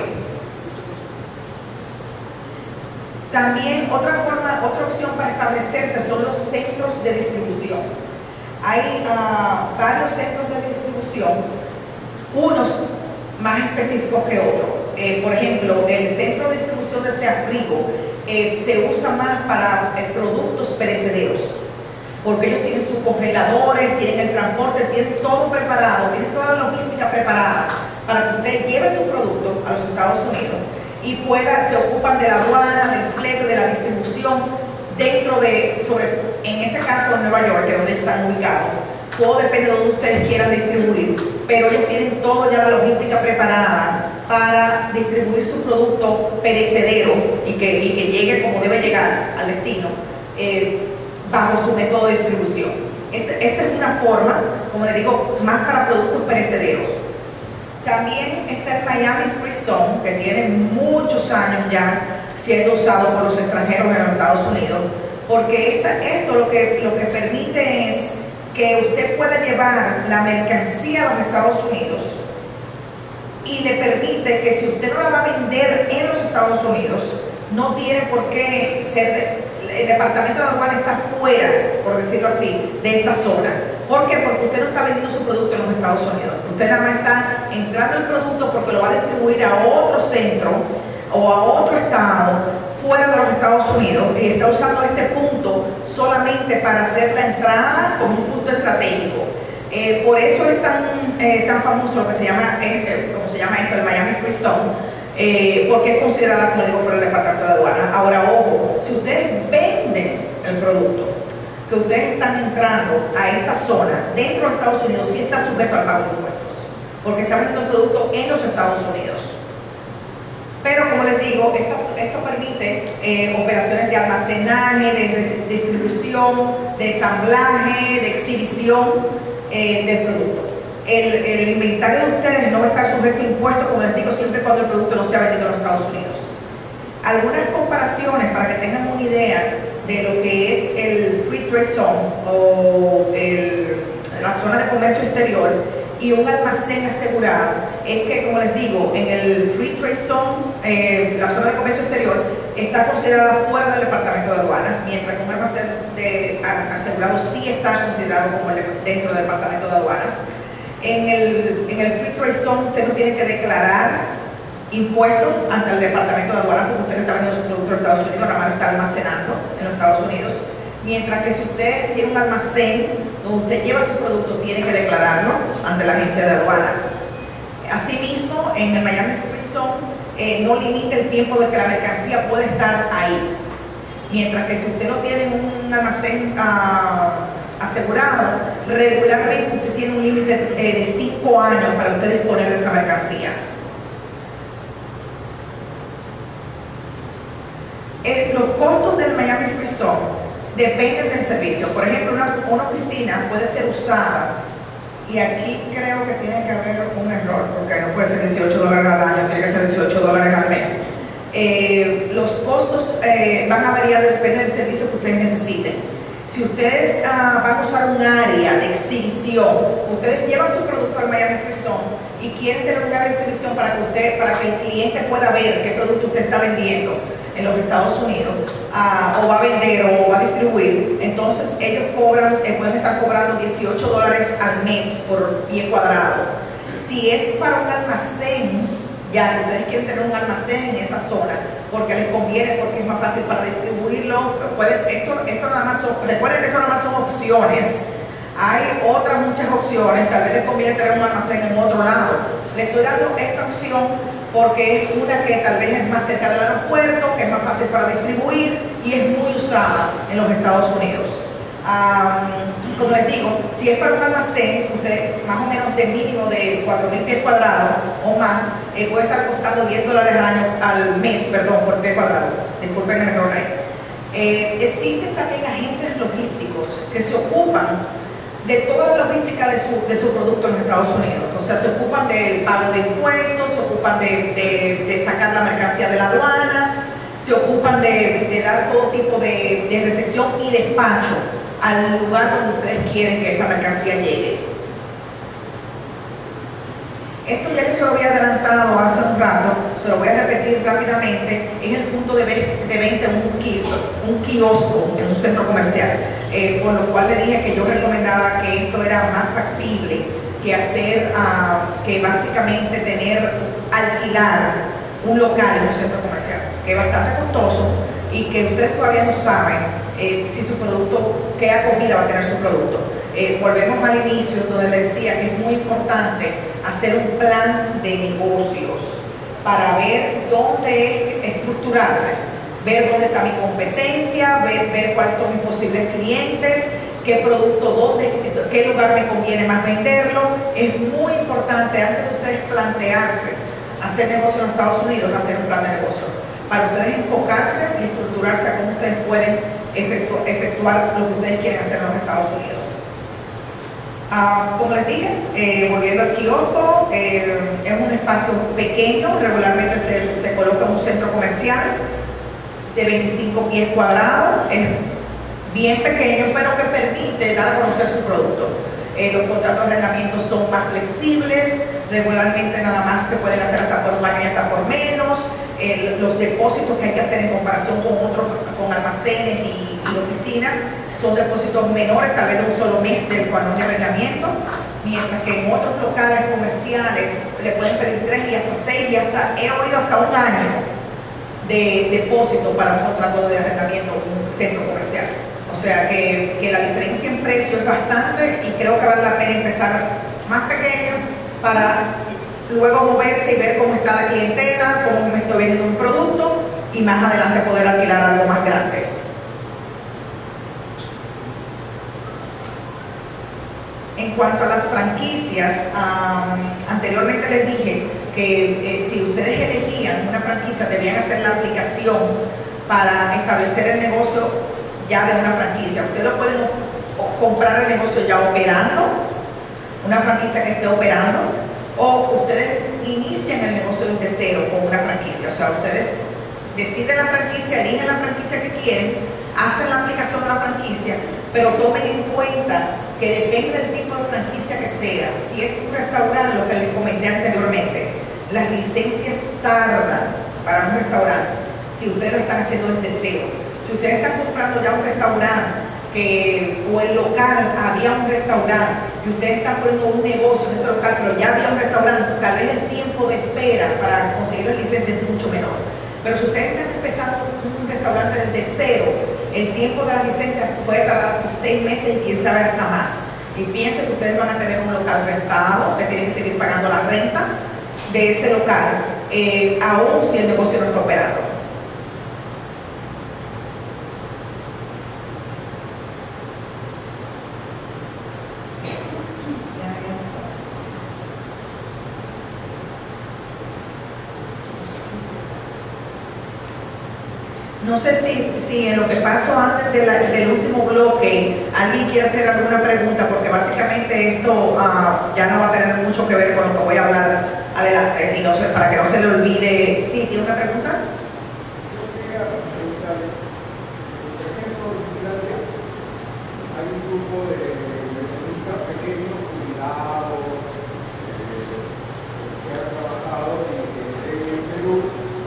También otra forma, otra opción para establecerse son los centros de distribución. Hay uh, varios centros de distribución, unos más específicos que otros. Eh, por ejemplo, el centro de distribución del Seafrigo eh, se usa más para eh, productos perecederos, porque ellos tienen sus congeladores, tienen el transporte, tienen todo preparado, tienen toda la logística preparada para que usted lleve su producto a los Estados Unidos y pueda, se ocupan de la aduana, del flete, de la distribución dentro de, sobre, en este caso en Nueva York, que es donde están ubicados. Todo depende de donde ustedes quieran distribuir, pero ellos tienen todo ya la logística preparada para distribuir su producto perecedero y que, y que llegue como debe llegar al destino eh, bajo su método de distribución. Esta, esta es una forma, como les digo, más para productos perecederos. También está el Miami Free Zone, que tiene muchos años ya siendo usado por los extranjeros en los Estados Unidos, porque esta, esto lo que, lo que permite es que usted pueda llevar la mercancía a los Estados Unidos y le permite que si usted no la va a vender en los Estados Unidos, no tiene por qué ser, el departamento de aduana está fuera, por decirlo así, de esta zona. ¿Por qué? Porque usted no está vendiendo su producto en los Estados Unidos. Usted nada más está entrando el producto porque lo va a distribuir a otro centro o a otro estado fuera de los Estados Unidos y está usando este punto solamente para hacer la entrada como un punto estratégico. Eh, por eso es tan, eh, tan famoso lo que se llama, eh, como se llama esto, el Miami Free Zone, eh, porque es considerada, como digo, por el Departamento de Aduana. Ahora, ojo, si ustedes venden el producto, que ustedes están entrando a esta zona dentro de Estados Unidos, sí está sujeto al pago de impuestos, porque está vendiendo el producto en los Estados Unidos. Pero como les digo, esto, esto permite eh, operaciones de almacenaje, de distribución, de ensamblaje, de exhibición eh, del producto. El, el inventario de ustedes no va a estar sujeto a impuestos, como les digo, siempre cuando el producto no sea vendido en los Estados Unidos. Algunas comparaciones para que tengan una idea de lo que es el Free Trade Zone o el, la zona de comercio exterior y un almacén asegurado, es que, como les digo, en el Free Trade Zone, eh, la zona de comercio exterior está considerada fuera del departamento de aduanas, mientras que un almacén de, asegurado sí está considerado como el, dentro del departamento de aduanas. En el, en el Free Trade Zone usted no tiene que declarar impuestos ante el departamento de aduanas porque usted no está vendiendo su producto en Estados Unidos, nada más lo está almacenando en los Estados Unidos. Mientras que si usted tiene un almacén donde usted lleva su producto, tiene que declararlo ante la agencia de aduanas. Asimismo, en el Miami Free Zone eh, no limita el tiempo de que la mercancía puede estar ahí. Mientras que si usted no tiene un almacén uh, asegurado, regularmente usted tiene un límite eh, de cinco años para usted disponer de esa mercancía. Es, los costos del Miami Free Zone dependen del servicio. Por ejemplo, una, una oficina puede ser usada, y aquí creo que tiene que haber un error, porque no puede ser dieciocho dólares al año, tiene que ser dieciocho dólares al mes. Eh, los costos eh, van a variar, depende del servicio que ustedes necesiten. Si ustedes uh, van a usar un área de exhibición, ustedes llevan su producto al Miami Free Zone y quieren tener un área de exhibición para que, usted, para que el cliente pueda ver qué producto usted está vendiendo en los Estados Unidos, uh, o va a vender o va a distribuir, entonces ellos cobran, eh, pueden estar cobrando dieciocho dólares al mes por pie cuadrado. Si es para un almacén, ya ustedes quieren tener un almacén en esa zona, porque les conviene, porque es más fácil para distribuirlo, pueden, esto, esto nada más son, recuerden que esto nada más son opciones. Hay otras muchas opciones, tal vez les conviene tener un almacén en otro lado. Les estoy dando esta opción porque es una que tal vez es más cerca del aeropuerto, que es más fácil para distribuir y es muy usada en los Estados Unidos. Um, como les digo, si es para un almacén, usted más o menos de mínimo de cuatro mil pies cuadrados o más, eh, puede estar costando diez dólares al año, al mes, perdón, por pie cuadrado. Disculpen el error ahí. Eh, existen también agentes logísticos que se ocupan de toda la logística de su, de su producto en los Estados Unidos. O sea, se ocupan del pago de impuestos, se ocupan de, de, de sacar la mercancía de las aduanas, se ocupan de, de dar todo tipo de, de recepción y despacho al lugar donde ustedes quieren que esa mercancía llegue. Esto ya que se lo había adelantado hace un rato, se lo voy a repetir rápidamente, es el punto de, de venta en un, kiosco, un kiosco en un centro comercial, eh, por lo cual le dije que yo recomendaba que esto era más factible que hacer, uh, que básicamente tener, alquilar un local en un centro comercial, que es bastante costoso y que ustedes todavía no saben eh, si su producto, qué acogida va a tener su producto. Eh, volvemos al inicio donde les decía que es muy importante hacer un plan de negocios para ver dónde estructurarse, ver dónde está mi competencia, ver, ver cuáles son mis posibles clientes, qué producto, dónde, qué lugar me conviene más venderlo. Es muy importante antes de ustedes plantearse hacer negocio en Estados Unidos, hacer un plan de negocio, para ustedes enfocarse y estructurarse a cómo ustedes pueden efectu efectuar lo que ustedes quieren hacer en los Estados Unidos. Uh, como les dije, eh, volviendo al kiosco, eh, es un espacio pequeño, regularmente se, se coloca en un centro comercial de veinticinco pies cuadrados, es bien pequeño, pero que permite dar a conocer su producto. Eh, los contratos de arrendamiento son más flexibles, regularmente nada más se pueden hacer hasta por un año y hasta por menos. Eh, los depósitos que hay que hacer en comparación con otros, con almacenes y, y oficinas, son depósitos menores, tal vez de un solo mes del cual no hay arrendamiento, mientras que en otros locales comerciales le pueden pedir tres y hasta seis y hasta, he oído hasta un año de depósito para un contrato de arrendamiento en un centro comercial. O sea que, que la diferencia en precio es bastante y creo que vale la pena empezar más pequeño para luego moverse y ver cómo está la clientela, cómo me estoy vendiendo un producto y más adelante poder alquilar algo más grande. En cuanto a las franquicias, um, anteriormente les dije que eh, si ustedes elegían una franquicia, debían hacer la aplicación para establecer el negocio ya de una franquicia. Ustedes lo pueden comprar el negocio ya operando, una franquicia que esté operando, o ustedes inician el negocio desde cero con una franquicia. O sea, ustedes deciden la franquicia, eligen la franquicia que quieren, hacen la aplicación de la franquicia, pero tomen en cuenta que depende del tipo de franquicia que sea. Si es un restaurante, lo que les comenté anteriormente, las licencias tardan para un restaurante si ustedes lo están haciendo desde cero. Si ustedes están comprando ya un restaurante que, o el local, había un restaurante y ustedes están poniendo un negocio en ese local, pero ya había un restaurante, tal vez el tiempo de espera para conseguir la licencia es mucho menor. Pero si ustedes están empezando un restaurante desde cero, el tiempo de la licencia puede tardar seis meses y quién sabe hasta más. Y piensen que ustedes van a tener un local rentado, que tienen que seguir pagando la renta de ese local, eh, aún si el negocio no está operando. No sé si, si en lo que pasó antes de la, del último bloque alguien quiere hacer alguna pregunta, porque básicamente esto uh, ya no va a tener mucho que ver con lo que voy a hablar adelante, y no sé, para que no se le olvide. ¿Sí? ¿Tiene una pregunta? Yo quería preguntarle, por ejemplo, en Finlandia hay un grupo de inversionistas pequeños, jubilados, eh, que han trabajado y que ven en Perú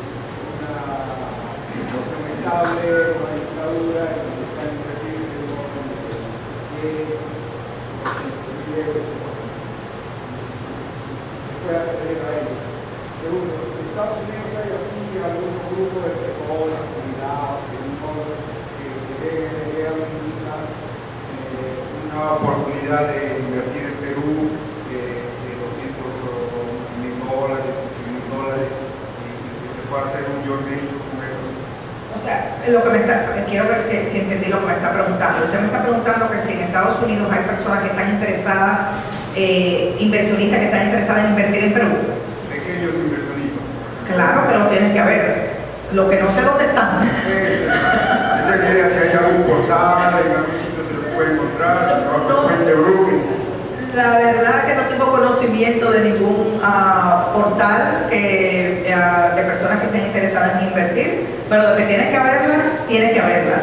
una dictadura y están recibiendo que se puede acceder a ellos. Segundo, en Estados Unidos hay así algún grupo de personas, comunidades, que vean una oportunidad de invertir en Perú eh, de doscientos mil dólares, cien mil dólares, y que se pueda hacer un joint venture con eso. O sea, lo que me está, quiero ver si, si entendí lo que me está preguntando. Usted me está preguntando que si en Estados Unidos hay personas que están interesadas, eh, inversionistas que están interesadas en invertir en Perú. Pequeños inversionistas. Claro que lo tienen que haber. Lo que no sé dónde están. Esa idea, si hay algún portal, en algún sitio se lo puede encontrar, trabajo en Brooklyn. La verdad que no tengo conocimiento de ningún uh, portal que, uh, de personas que estén interesadas en invertir, pero de que tiene que haberlas, tiene que haberlas.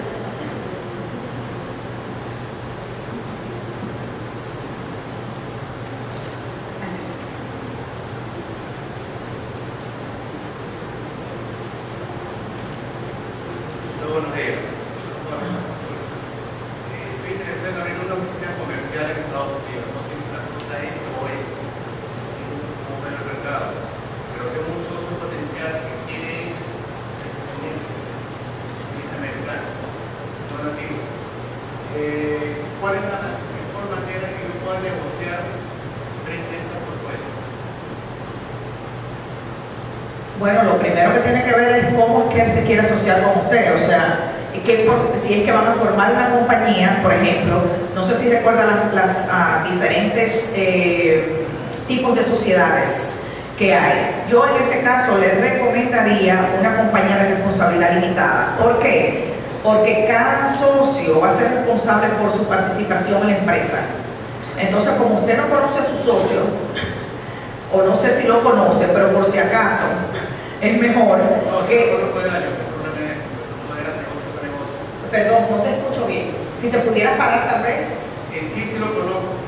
Buenos días. Estoy interesado en abrir una oficina comercial en Estados Unidos. No sé si la cosa es o es como en el mercado, pero tengo un socio potencial que quiere ese americano, no nativo. Eh, ¿Cuál es la mejor manera que yo pueda negociar frente a esta propuesta? Bueno, lo primero que tiene que ver es cómo es que él se quiere asociar con usted. O sea, que, si es que van a formar una compañía, por ejemplo, no sé si recuerdan las, las uh, diferentes eh, tipos de sociedades que hay. Yo en ese caso les recomendaría una compañía de responsabilidad limitada. ¿Por qué? Porque cada socio va a ser responsable por su participación en la empresa. Entonces, como usted no conoce a su socio, o no sé si lo conoce, pero por si acaso, es mejor que... Perdón, no te escucho bien. Si te pudieras parar tal vez. En sí, sí lo conozco.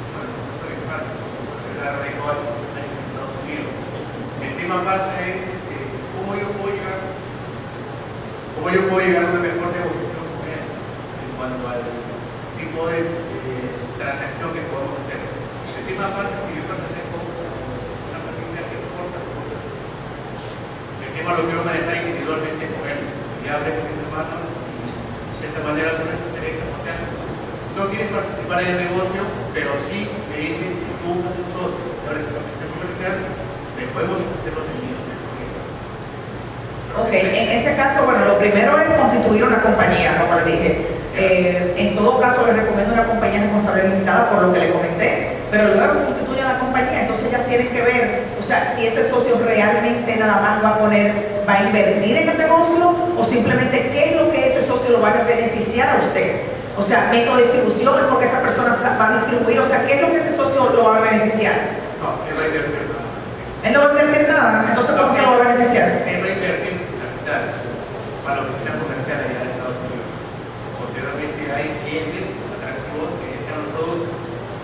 La renovación en Estados Unidos. El tema base es eh, cómo yo puedo llegar, cómo yo puedo llegar a una mejor negociación con él en cuanto al tipo de eh, transacción que podemos hacer. El tema base es que yo pertenezco a una familia que exporta cosas. El tema lo quiero manejar individualmente con él. Y hable con mis hermanos. De esta manera no les interesa, o sea, no quieren participar en el negocio, pero sí me dicen, si tú buscas un socio, ahora es una oficina comercial, le podemos hacer los envíos. Ok, en ese caso, bueno, lo primero es constituir una compañía, como le dije. Eh, en todo caso, les recomiendo una compañía responsable limitada por lo que le comenté, pero luego constituyen la compañía, entonces ya tienen que ver, o sea, si ese socio realmente nada más va a poner, va a invertir en el negocio o simplemente qué es lo que ese socio lo va a beneficiar a usted. O sea, método de distribución es porque esta persona va a distribuir, o sea, ¿qué es lo que ese socio lo va a beneficiar? No, él va a invertir nada. Él no va a invertir nada, entonces ¿cómo se lo va a beneficiar? Él va a invertir capital para la oficina comercial allá en Estados Unidos. Posteriormente hay clientes atractivos que desean los productos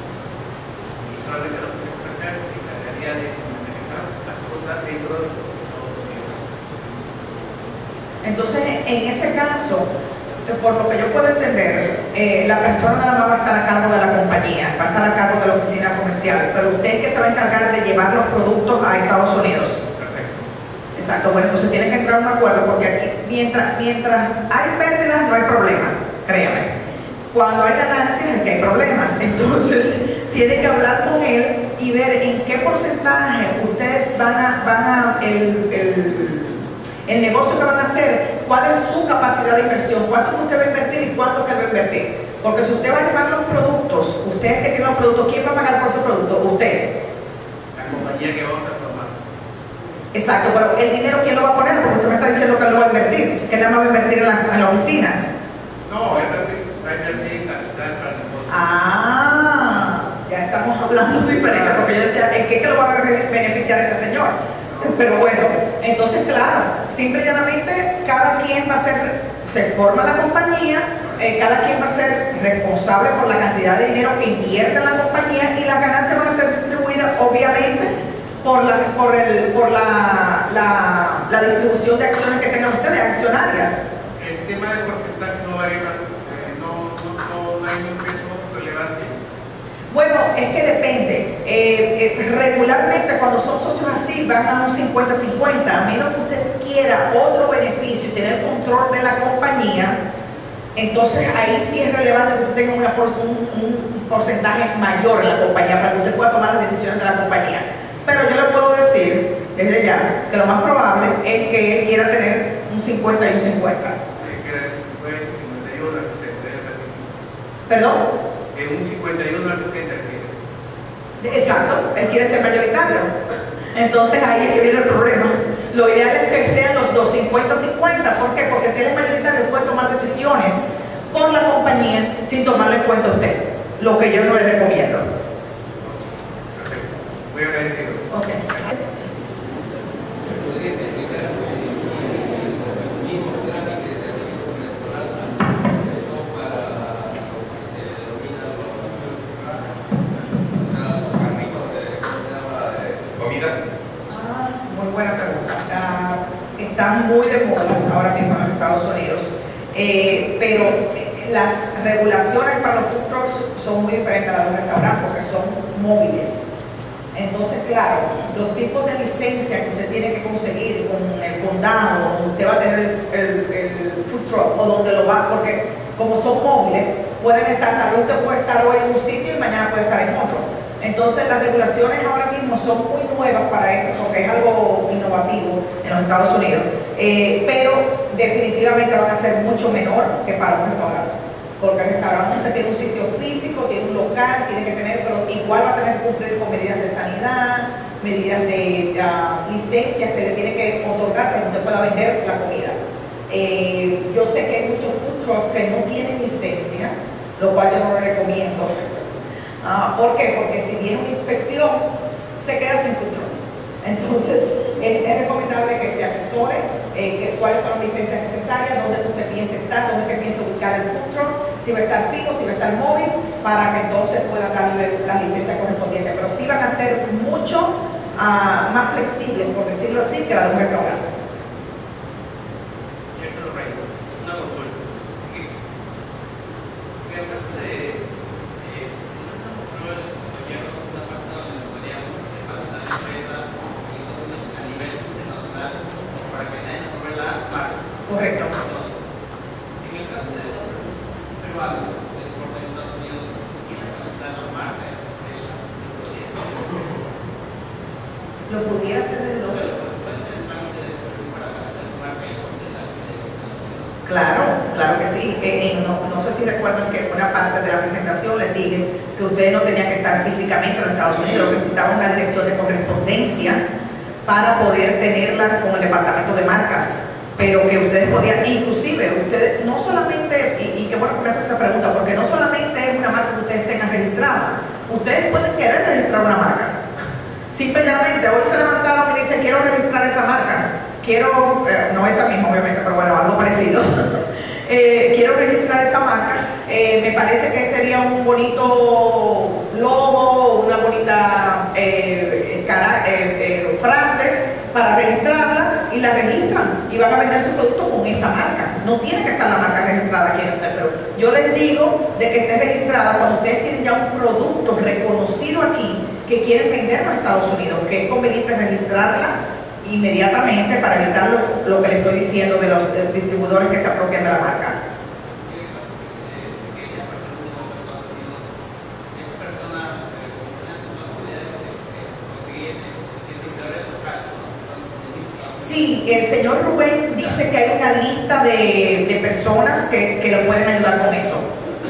y solamente la oficina comercial se encargaría de comercializar las cosas dentro de Estados Unidos. Entonces, en ese caso, por lo que yo puedo entender, eh, la persona nada más va a estar a cargo de la compañía, va a estar a cargo de la oficina comercial, pero usted es que se va a encargar de llevar los productos a Estados Unidos. Perfecto. Exacto, bueno, entonces tiene que entrar a un acuerdo, porque aquí, mientras, mientras hay pérdidas, no hay problema, créame. Cuando hay ganancias, es que hay problemas. Entonces, tiene que hablar con él y ver en qué porcentaje ustedes van a, van a el, el, el negocio que van a hacer, cuál es su capacidad de inversión, cuánto usted va a invertir y cuánto que va a invertir. Porque si usted va a llevar los productos, usted que tiene los productos, ¿quién va a pagar por ese producto? Usted. La compañía que vamos a formar. Exacto, pero el dinero ¿quién lo va a poner? Porque usted me está diciendo que él lo va a invertir, que nada más va a invertir en la, en la oficina. No, va a invertir en capital para el negocio. Ah, ya estamos hablando diferente, porque yo decía, ¿en qué que lo va a beneficiar este señor? Pero bueno, entonces claro, simple y llanamente cada quien va a ser, se forma la compañía, eh, cada quien va a ser responsable por la cantidad de dinero que invierte en la compañía y las ganancias van a ser distribuidas obviamente por la, por el, por la, la, la distribución de acciones que tengan ustedes, accionarias. El tema del porcentaje no varía, eh, no, no, no, no hay ningún peso relevante. Bueno, es que depende. Eh, eh, regularmente cuando son socios así van a un cincuenta cincuenta, a menos que usted quiera otro beneficio y tener control de la compañía, entonces ahí sí es relevante que usted tenga una, un, un porcentaje mayor en la compañía para que usted pueda tomar las decisiones de la compañía. Pero yo le puedo decir desde ya que lo más probable es que él quiera tener un cincuenta y un cincuenta. ¿Perdón? De un cincuenta y uno al sesenta. Exacto, él quiere ser mayoritario. Entonces ahí es que viene el problema. Lo ideal es que sean los dos, cincuenta cincuenta. ¿Por qué? Porque si él es mayoritario puede tomar decisiones por la compañía sin tomarle en cuenta a usted. Lo que yo no le recomiendo. Perfecto. Muy agradecido. Ok. Están muy de moda ahora mismo en los Estados Unidos, eh, pero las regulaciones para los food trucks son muy diferentes a las de un restaurante porque son móviles. Entonces, claro, los tipos de licencia que usted tiene que conseguir con el condado, donde usted va a tener el, el, el food truck o donde lo va, porque como son móviles, pueden estar, tal vez usted puede estar hoy en un sitio y mañana puede estar en otro. Entonces las regulaciones ahora mismo son muy nuevas para esto, porque es algo innovativo en los Estados Unidos, eh, pero definitivamente van a ser mucho menor que para un restaurante, porque el restaurante usted tiene un sitio físico, tiene un local, tiene que tener, pero igual va a tener que cumplir con medidas de sanidad, medidas de uh, licencias que le tiene que otorgar para que usted pueda vender la comida. Eh, yo sé que hay muchos food trucks que no tienen licencia, lo cual yo no lo recomiendo. Ah, ¿por qué? Porque si viene una inspección, se queda sin food truck. Entonces, es, es recomendable que se asesore eh, que, cuáles son las licencias necesarias, dónde usted piensa estar, dónde usted piensa ubicar el food truck, si va a estar fijo, si va a estar móvil, para que entonces pueda darle las licencias correspondientes. Pero sí van a ser mucho uh, más flexibles, por decirlo así, que la de un restaurante. Una consulta. En el caso de correcto. En el caso de peruanos, de exportar a Estados Unidos, ¿quién representa la marca? Lo pudiera hacer desde dos. Claro, claro que sí, eh, no, no sé si recuerdan que en una parte de la presentación les dije que ustedes no tenían que estar físicamente en los Estados Unidos, que necesitaban una dirección de correspondencia para poder tenerla con el departamento de marcas, pero que ustedes podían, inclusive, ustedes no solamente, y, y qué bueno que me haces esa pregunta, porque no solamente es una marca que ustedes tengan registrada, ustedes pueden querer registrar una marca. Simplemente, hoy se levantaron y dicen, quiero registrar esa marca, quiero, eh, no esa misma obviamente, pero bueno, algo parecido, eh, quiero registrar esa marca, eh, me parece que sería un bonito logo, una bonita eh, cara, eh, eh, frase para registrarla, y la registran y van a vender su producto con esa marca. No tiene que estar la marca registrada aquí en usted, pero yo les digo de que esté registrada cuando ustedes tienen ya un producto reconocido aquí que quieren vender en Estados Unidos, que es conveniente registrarla inmediatamente para evitar lo, lo que les estoy diciendo de los de distribuidores que se apropian de la marca. Sí, el señor Rubén dice que hay una lista de, de personas que, que lo pueden ayudar con eso.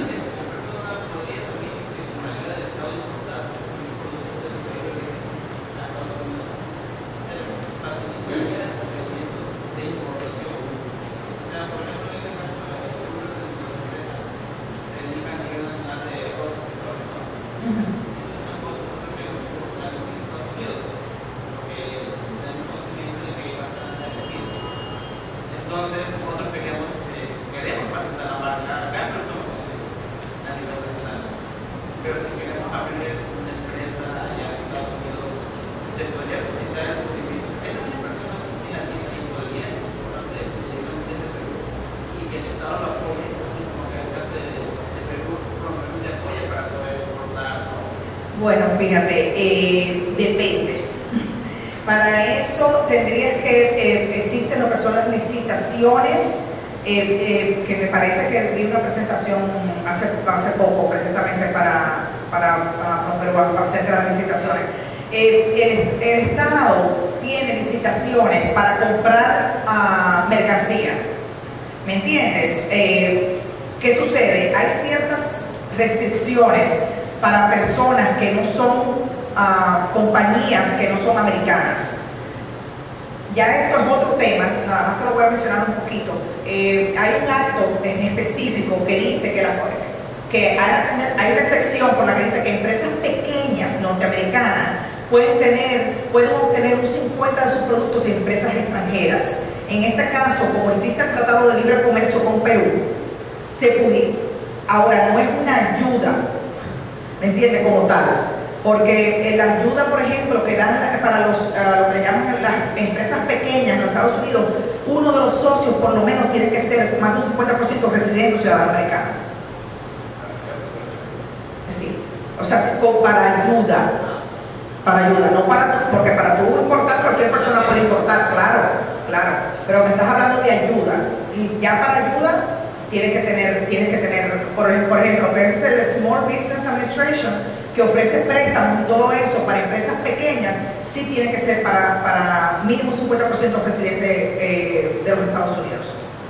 Bueno, fíjate, eh, depende. Para eso tendrías que, eh, existen lo que son las licitaciones, eh, eh, que me parece que vi una presentación hace, hace poco precisamente para, para, para, para hacer las licitaciones. Eh, el, el Estado tiene licitaciones para comprar uh, mercancía, ¿me entiendes? Eh, ¿Qué sucede? Hay ciertas restricciones para personas que no son uh, compañías que no son americanas. Ya esto es otro tema, nada más te lo voy a mencionar un poquito. Eh, hay un acto en específico que dice que, la, que hay, hay una sección por la que dice que empresas pequeñas norteamericanas pueden, tener, pueden obtener un cincuenta por ciento de sus productos de empresas extranjeras. En este caso, como existe el Tratado de Libre Comercio con Perú, se puede. Ahora, no es una ayuda, ¿me entiende? Como tal, porque la ayuda, por ejemplo, que dan para los, uh, lo que llaman las empresas pequeñas en los Estados Unidos, uno de los socios por lo menos tiene que ser más de un cincuenta por ciento residente o ciudadano americano. Sí, o sea, para ayuda, para ayuda, no para, porque para tú importar, cualquier persona puede importar, claro, claro, pero me estás hablando de ayuda, y ya para ayuda tiene que tener, tiene que tener, por, por ejemplo, que es el Small Business Administration, que ofrece préstamos y todo eso para empresas pequeñas, sí tiene que ser para, para mínimo cincuenta por ciento residente eh, de los Estados Unidos.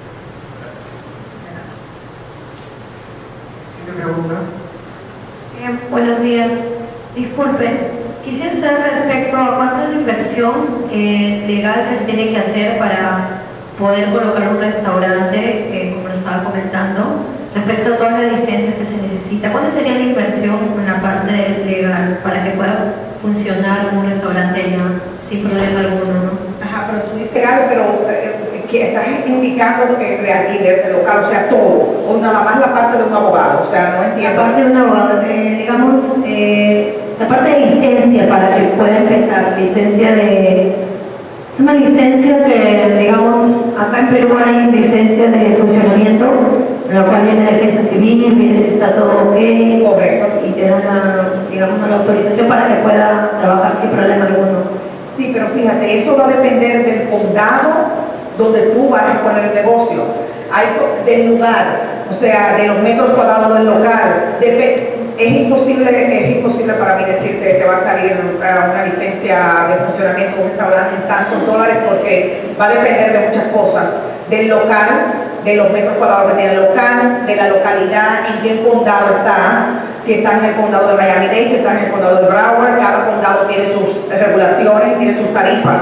¿Siguiente pregunta? Bien, buenos días. Disculpen, quisiera saber respecto a cuánto es la inversión eh, legal que se tiene que hacer para poder colocar un restaurante, eh, como lo estaba comentando, respecto a todas las licencias que se necesita. ¿Cuál sería la inversión en la parte legal para que pueda funcionar un restaurante allá sin problema alguno, ¿no? Ajá, pero tú dices legal, pero eh, que estás indicando que de alquiler de local, o sea, todo, o nada más la parte de un abogado, o sea, no entiendo. La parte de un abogado, eh, digamos, eh, la parte de licencia para que pueda empezar, licencia de... Es una licencia que, digamos, acá en Perú hay licencia de funcionamiento, en la cual viene defensa civil, viene si está todo ok, correcto, y te dan la, digamos, la autorización para que pueda trabajar sin problema alguno. Sí, pero fíjate, eso va a depender del condado donde tú vas a poner el negocio. Hay del lugar, o sea, de los metros cuadrados del local. De, es imposible, es imposible para mí decirte que te va a salir uh, una licencia de funcionamiento de un restaurante en tantos dólares, porque va a depender de muchas cosas, del local, de los metros cuadrados que tiene el local, de la localidad, en qué condado estás, si estás en el condado de Miami-Dade, si estás en el condado de Broward. Cada condado tiene sus regulaciones, tiene sus tarifas.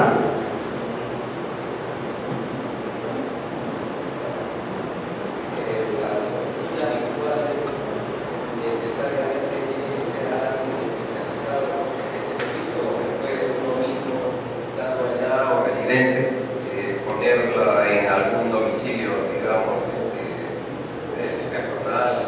Eh, ponerla en algún domicilio, digamos, eh, personal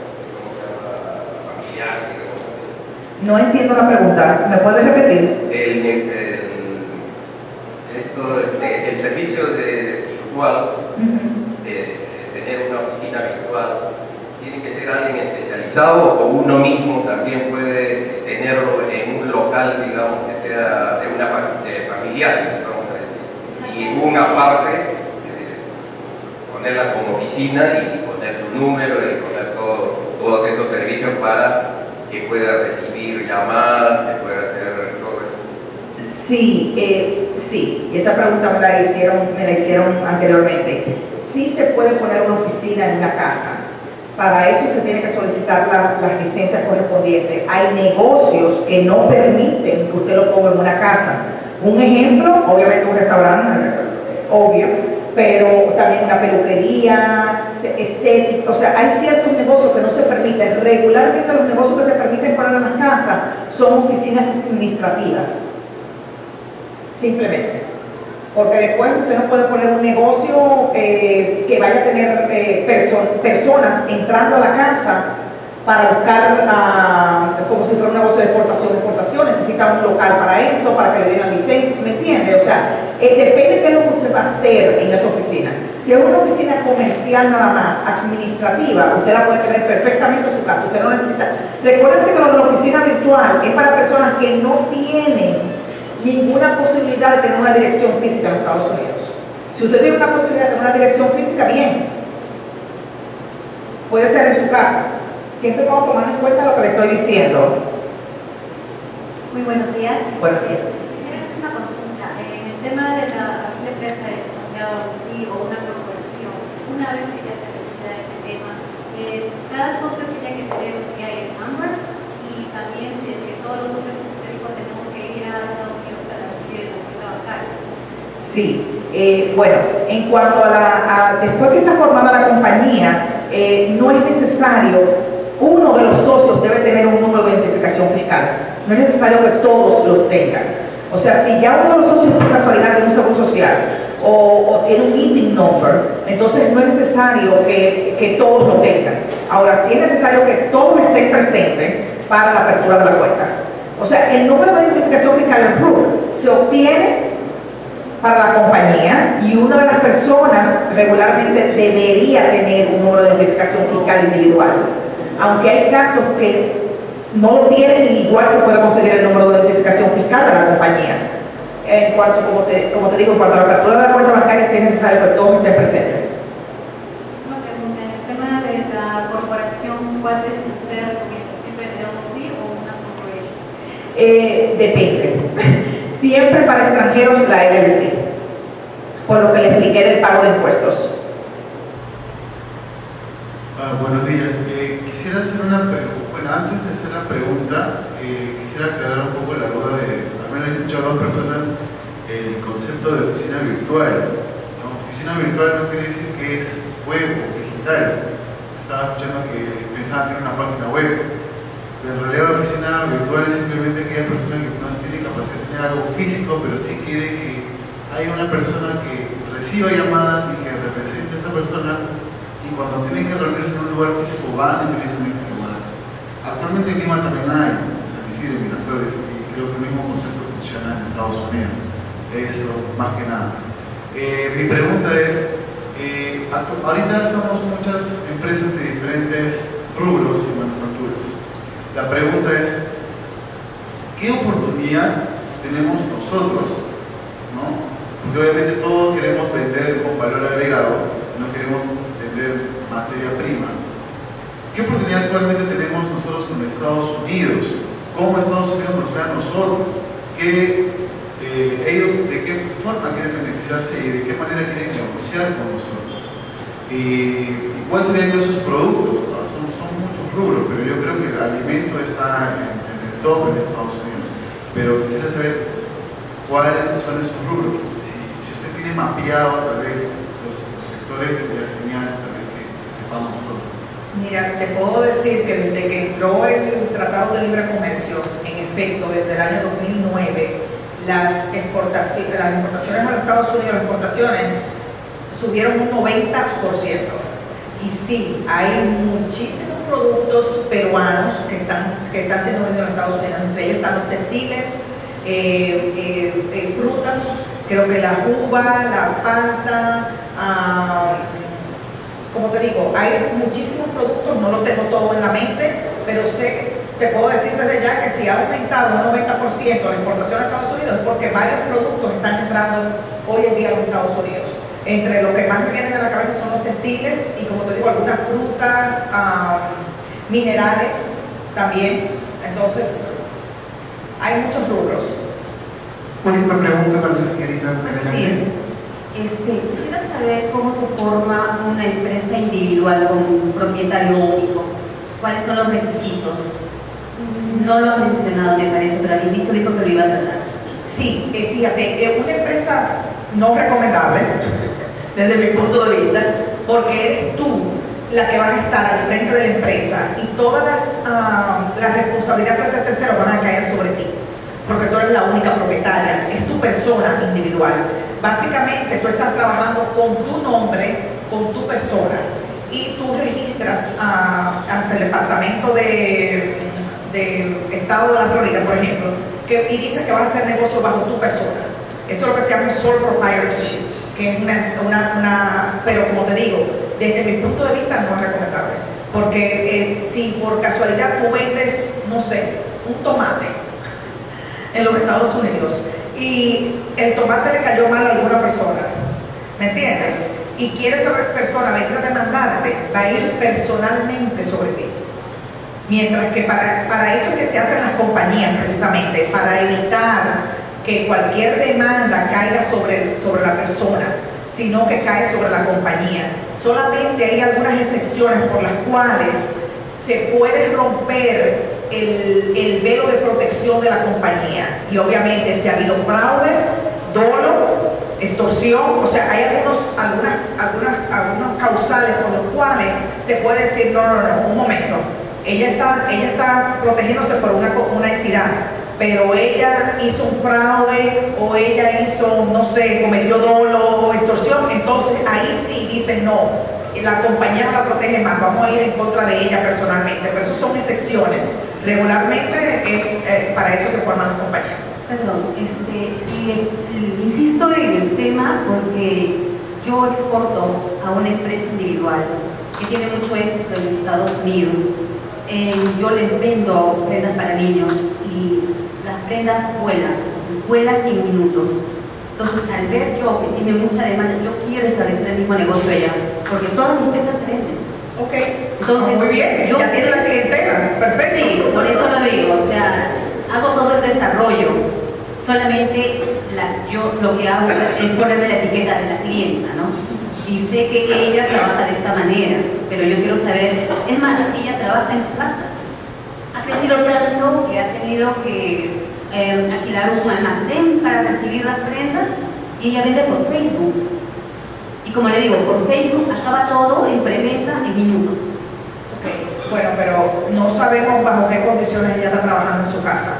o familiar, digamos. No entiendo la pregunta, ¿me puedes repetir? El, el, esto, este, el servicio de virtual, uh-huh. de, de tener una oficina virtual, tiene que ser alguien especializado o uno mismo también puede tenerlo en un local, digamos, que sea de una de familiar, vamos a decir. Y una parte, eh, ponerla como oficina y poner su número y poner todo, todos esos servicios para que pueda recibir llamadas, que pueda hacer todo eso. Sí, eh, sí, esa pregunta me la hicieron, me la hicieron anteriormente. Sí se puede poner una oficina en una casa. Para eso usted tiene que solicitar la, las licencias correspondientes. Hay negocios que no permiten que usted lo ponga en una casa. Un ejemplo, obviamente un restaurante, obvio, pero también una peluquería, estética, o sea, hay ciertos negocios que no se permiten. Regularmente los negocios que se permiten poner en las casas son oficinas administrativas, simplemente. Porque después usted no puede poner un negocio eh, que vaya a tener eh, perso personas entrando a la casa para buscar, uh, como si fuera un negocio de exportación, exportación, necesita un local para eso, para que le den la licencia, ¿me entiende? O sea, eh, depende de lo que usted va a hacer en esa oficina. Si es una oficina comercial nada más, administrativa, usted la puede tener perfectamente en su casa, usted no necesita. Recuérdense que lo de la oficina virtual es para personas que no tienen ninguna posibilidad de tener una dirección física en los Estados Unidos. Si usted tiene una posibilidad de tener una dirección física, bien, puede ser en su casa. Siempre vamos a tomar en cuenta lo que le estoy diciendo. Muy buenos días. Buenos días. Quisiera hacer una consulta. En el tema de la empresa de asociado en sí o una corporación, una vez que ya se decida ese tema, eh, cada socio tiene que tener un I R number y también si es que todos los socios públicos tenemos que ir a Estados Unidos para recibir el certificado bancario. Sí, eh, bueno, en cuanto a la, a, después que está formada la compañía, eh, no es necesario. Uno de los socios debe tener un número de identificación fiscal. No es necesario que todos lo tengan. O sea, si ya uno de los socios por casualidad tiene un seguro social o, o tiene un I T I N number, entonces no es necesario que, que todos lo tengan. Ahora, sí es necesario que todos estén presentes para la apertura de la cuenta. O sea, el número de identificación fiscal en R U C se obtiene para la compañía y una de las personas regularmente debería tener un número de identificación fiscal individual. Aunque hay casos que no lo tienen y igual se puede conseguir el número de identificación fiscal de la compañía. En cuanto, como te, como te digo, en cuanto a la apertura de la cuenta bancaria, sí es necesario que todos estén presentes. Una pregunta, en el tema de la corporación, ¿cuál es el término? ¿Siempre L L C o una corporación? Eh, depende. Siempre para extranjeros la L L C, por lo que le expliqué del pago de impuestos. Ah, buenos días. Eh, quisiera hacer una pregunta. Bueno, antes de hacer la pregunta, eh, quisiera aclarar un poco la duda de, al menos he escuchado a dos personas, el concepto de oficina virtual. ¿No? Oficina virtual no quiere decir que es web o digital. Estaba escuchando que pensaban que era una página web. Pero en realidad la oficina virtual es simplemente aquella persona que no tiene capacidad de tener algo físico, pero sí quiere que haya una persona que reciba llamadas y que represente a esta persona. Y cuando tienen que reunirse en un lugar físico van y utilizan este lugar. Actualmente en Lima también hay, en San Isidro, en Miraflores, y creo que el mismo concepto funciona en Estados Unidos. Eso, más que nada. Eh, mi pregunta es, eh, ahorita estamos muchas empresas de diferentes rubros y manufacturas. La pregunta es, ¿qué oportunidad tenemos nosotros? ¿No? Porque obviamente todos queremos vender con valor agregado, no queremos vender materia prima. ¿Qué oportunidad actualmente tenemos nosotros con Estados Unidos? ¿Cómo Estados Unidos nos ve a nosotros? ¿Qué, eh, ellos de qué forma quieren beneficiarse y de qué manera quieren negociar con nosotros? Eh, ¿Cuáles serían todos esos productos? ¿No? Son, son muchos rubros, pero yo creo que el alimento está en, en el top en Estados Unidos. Pero quisiera saber cuáles son esos rubros. Si, si usted tiene mapeado tal vez los, los sectores, sería genial también que, que sepamos todos. Mira, te puedo decir que desde que entró el Tratado de Libre Comercio, en efecto, desde el año dos mil nueve, las exportaciones, las importaciones a los Estados Unidos, las exportaciones, subieron un noventa por ciento. Y sí, hay muchísimos productos peruanos que están, que están siendo vendidos en Estados Unidos. Entre ellos están los textiles, eh, eh, eh, frutas, creo que la uva, la palta, ah, como te digo, hay muchísimos productos, no los tengo todos en la mente, pero sé, te puedo decir desde ya que si ha aumentado un noventa por ciento la exportación a Estados Unidos es porque varios productos están entrando hoy en día a los Estados Unidos. Entre los que más me vienen a la cabeza son los textiles y, como te digo, algunas frutas, um, minerales también. Entonces, hay muchos rubros. Última pregunta para la señorita. Sí. Este, quisiera saber cómo se forma una empresa individual con un propietario único. ¿Cuáles son los requisitos? No lo han mencionado, me parece, pero al inicio dijo que lo iba a tratar. Sí, eh, fíjate, eh, una empresa no recomendable, desde mi punto de vista, porque eres tú la que vas a estar al frente de la empresa y todas las, uh, las responsabilidades frente al tercero van a caer sobre ti, porque tú eres la única propietaria, es tu persona individual. Básicamente tú estás trabajando con tu nombre, con tu persona, y tú registras uh, ante el Departamento de, de Estado de la Florida, por ejemplo, que, y dices que vas a hacer negocio bajo tu persona. Eso es lo que se llama un sole proprietorship, que es una, una, una, pero como te digo, desde mi punto de vista no es recomendable, porque eh, si por casualidad tú vendes, no sé, un tomate en los Estados Unidos y el tomate le cayó mal a alguna persona, ¿me entiendes? Y quiere esa persona venir a demandarte, va a ir personalmente sobre ti. Mientras que para, para eso es que se hacen las compañías, precisamente, para evitar que cualquier demanda caiga sobre, sobre la persona, sino que cae sobre la compañía. Solamente hay algunas excepciones por las cuales se puede romper el, el velo de protección de la compañía. Y obviamente si ha habido fraude, dolo, extorsión, o sea, hay algunos, algunas, algunas, algunos causales por los cuales se puede decir, no, no, no, un momento, ella está, ella está protegiéndose por una, una entidad, pero ella hizo un fraude o ella hizo, no sé, cometió dolo o extorsión, entonces ahí sí dicen no, la compañía no la protege más, vamos a ir en contra de ella personalmente, pero eso son excepciones. Regularmente es eh, para eso se forman las compañías. Perdón, este, y, y, insisto en el tema porque yo exporto a una empresa individual que tiene mucho éxito en Estados Unidos. Eh, yo les vendo prendas para niños y las prendas vuelan, vuelan en minutos. Entonces, al ver yo que tiene mucha demanda, yo quiero establecer el mismo negocio allá, porque todas mis prendas se venden. Ok, entonces, muy bien, yo, ya tiene la clientela, perfecto. Sí, por eso lo digo, o sea, hago todo el desarrollo, solamente la, yo lo que hago es ponerme la etiqueta de la clienta, ¿no? Y sé que ella trabaja de esta manera, pero yo quiero saber, es más, ella trabaja en su casa. Ha crecido tanto que ha tenido que eh, alquilar un almacén para recibir las prendas y ella vende por Facebook. Y como le digo, por Facebook acaba todo en preventa en minutos. Okay. Bueno, pero no sabemos bajo qué condiciones ella está trabajando en su casa.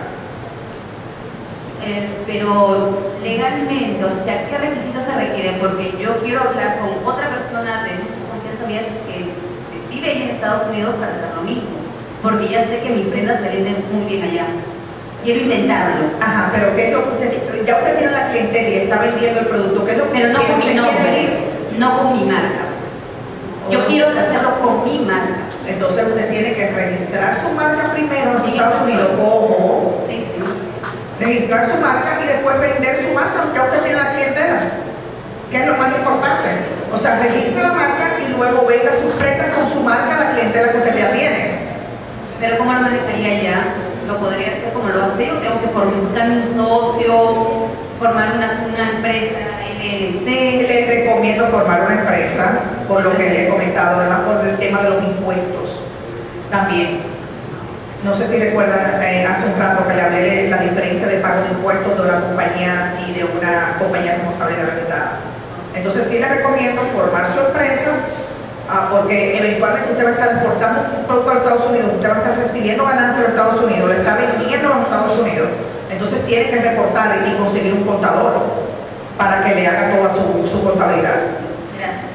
Eh, pero legalmente, o sea, ¿qué requisitos se requieren? Porque yo quiero hablar con otra persona de mucha confianza mía que vive ahí en Estados Unidos para hacer lo mismo, porque ya sé que mis prendas se venden muy bien allá. Quiero intentarlo. Ajá, pero ¿qué es lo que usted, ya usted tiene la clientela y está vendiendo el producto? ¿Qué es lo que pero no con mi nombre, quiere? no con mi marca. Yo oh. quiero hacerlo con mi marca. Entonces usted tiene que registrar su marca primero en Estados Unidos. ¿Cómo? Sí, sí. Registrar su marca y después vender su marca, ya usted tiene la clientela, que es lo más importante. O sea, registre la marca y luego venda sus prendas con su marca a la clientela que usted ya tiene. Pero ¿cómo lo manejaría ya? ¿Lo podría hacer como lo hace? ¿O tengo que formar un socio, formar una, una empresa L L C? Le recomiendo formar una empresa, por lo que le he comentado, además por el tema de los impuestos también. No sé si recuerdan, eh, hace un rato que le hablé de la diferencia de pago de impuestos de una compañía y de una compañía responsable de limitada. Entonces sí le recomiendo formar su empresa, ah, porque eventualmente usted va a estar exportando un producto a los Estados Unidos, usted va a estar recibiendo ganancias de los Estados Unidos, le está vendiendo a los Estados Unidos. Entonces tiene que reportar y conseguir un contador para que le haga toda su, su contabilidad. Gracias.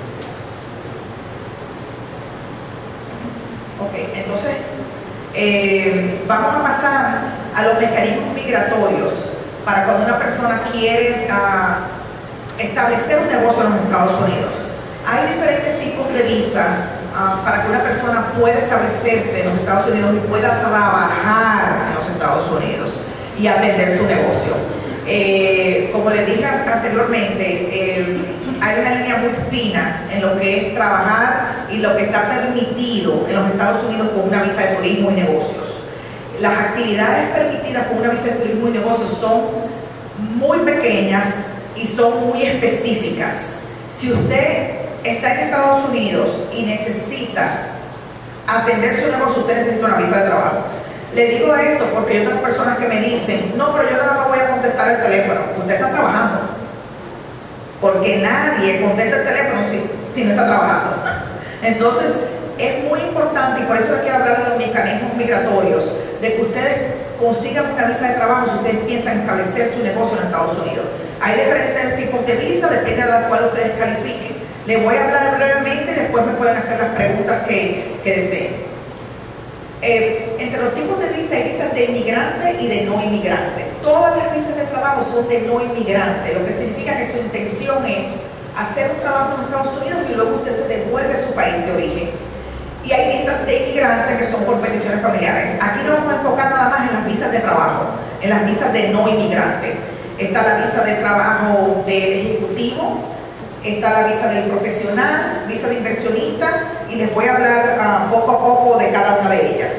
Ok, entonces eh, vamos a pasar a los mecanismos migratorios para cuando una persona quiere uh, establecer un negocio en los Estados Unidos. Hay diferentes tipos de visa uh, para que una persona pueda establecerse en los Estados Unidos y pueda trabajar en los Estados Unidos y atender su negocio. Eh, como les dije anteriormente, eh, hay una línea muy fina en lo que es trabajar y lo que está permitido en los Estados Unidos con una visa de turismo y negocios. Las actividades permitidas con una visa de turismo y negocios son muy pequeñas y son muy específicas. Si usted está en Estados Unidos y necesita atender su negocio, usted necesita una visa de trabajo. Le digo esto porque yo tengo personas que me dicen, no, pero yo nada más voy a contestar el teléfono. Usted está trabajando. Porque nadie contesta el teléfono si, si no está trabajando. Entonces, es muy importante, y por eso quiero hablar de los mecanismos migratorios, de que ustedes consigan una visa de trabajo si ustedes piensan establecer su negocio en Estados Unidos. Hay diferentes tipos de visa, depende de la cual ustedes califiquen. Les voy a hablar brevemente y después me pueden hacer las preguntas que, que deseen. Eh, entre los tipos de visa hay visas de inmigrante y de no inmigrante. Todas las visas de trabajo son de no inmigrante, lo que significa que su intención es hacer un trabajo en los Estados Unidos y luego usted se devuelve a su país de origen. Y hay visas de inmigrante que son por peticiones familiares. Aquí nos vamos a enfocar nada más en las visas de trabajo, en las visas de no inmigrante. Está la visa de trabajo del ejecutivo, está la visa del profesional, visa de inversionista, y les voy a hablar uh, poco a poco de cada una de ellas.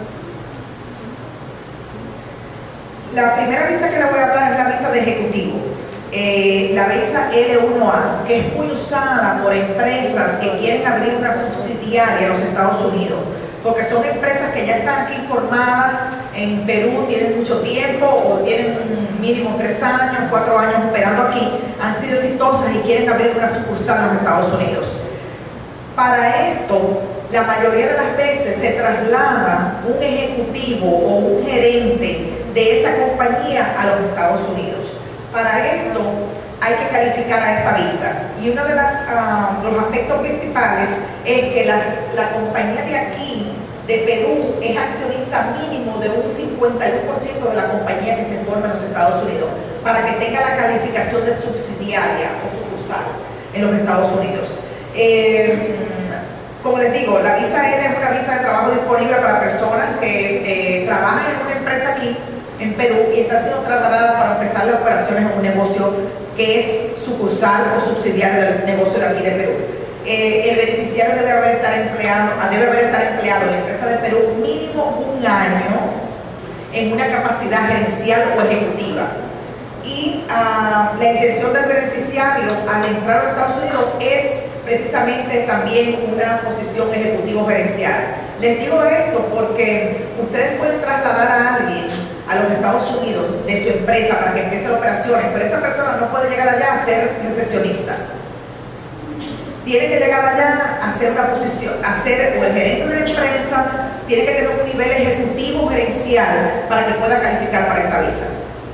La primera visa que les voy a hablar es la visa de ejecutivo, eh, la visa L uno A, que es muy usada por empresas que quieren abrir una subsidiaria en los Estados Unidos, porque son empresas que ya están aquí formadas en Perú, tienen mucho tiempo o tienen mínimo tres años, cuatro años operando aquí, han sido exitosas y quieren abrir una sucursal en los Estados Unidos. Para esto, la mayoría de las veces se traslada un ejecutivo o un gerente de esa compañía a los Estados Unidos. Para esto hay que calificar a esta visa. Y uno de las, uh, los aspectos principales es que la, la compañía de aquí, de Perú, es accionista mínimo de un cincuenta y uno por ciento de la compañía que se forma en los Estados Unidos, para que tenga la calificación de subsidiaria o sucursal en los Estados Unidos. Eh, como les digo, la visa L es una visa de trabajo disponible para personas que eh, trabajan en una empresa aquí en Perú y están siendo trasladadas para empezar las operaciones en un negocio que es sucursal o subsidiario del negocio de aquí de Perú. Eh, el beneficiario debe haber estar empleado, debe haber estar empleado en la empresa de Perú mínimo un año en una capacidad gerencial o ejecutiva. Y uh, la intención del beneficiario al entrar a los Estados Unidos es precisamente también una posición ejecutivo gerencial. Les digo esto porque ustedes pueden trasladar a alguien a los Estados Unidos de su empresa para que empiece las operaciones, pero esa persona no puede llegar allá a ser recepcionista. Tiene que llegar allá a ser una posición, a ser o el gerente de la empresa, tiene que tener un nivel ejecutivo gerencial para que pueda calificar para esta visa.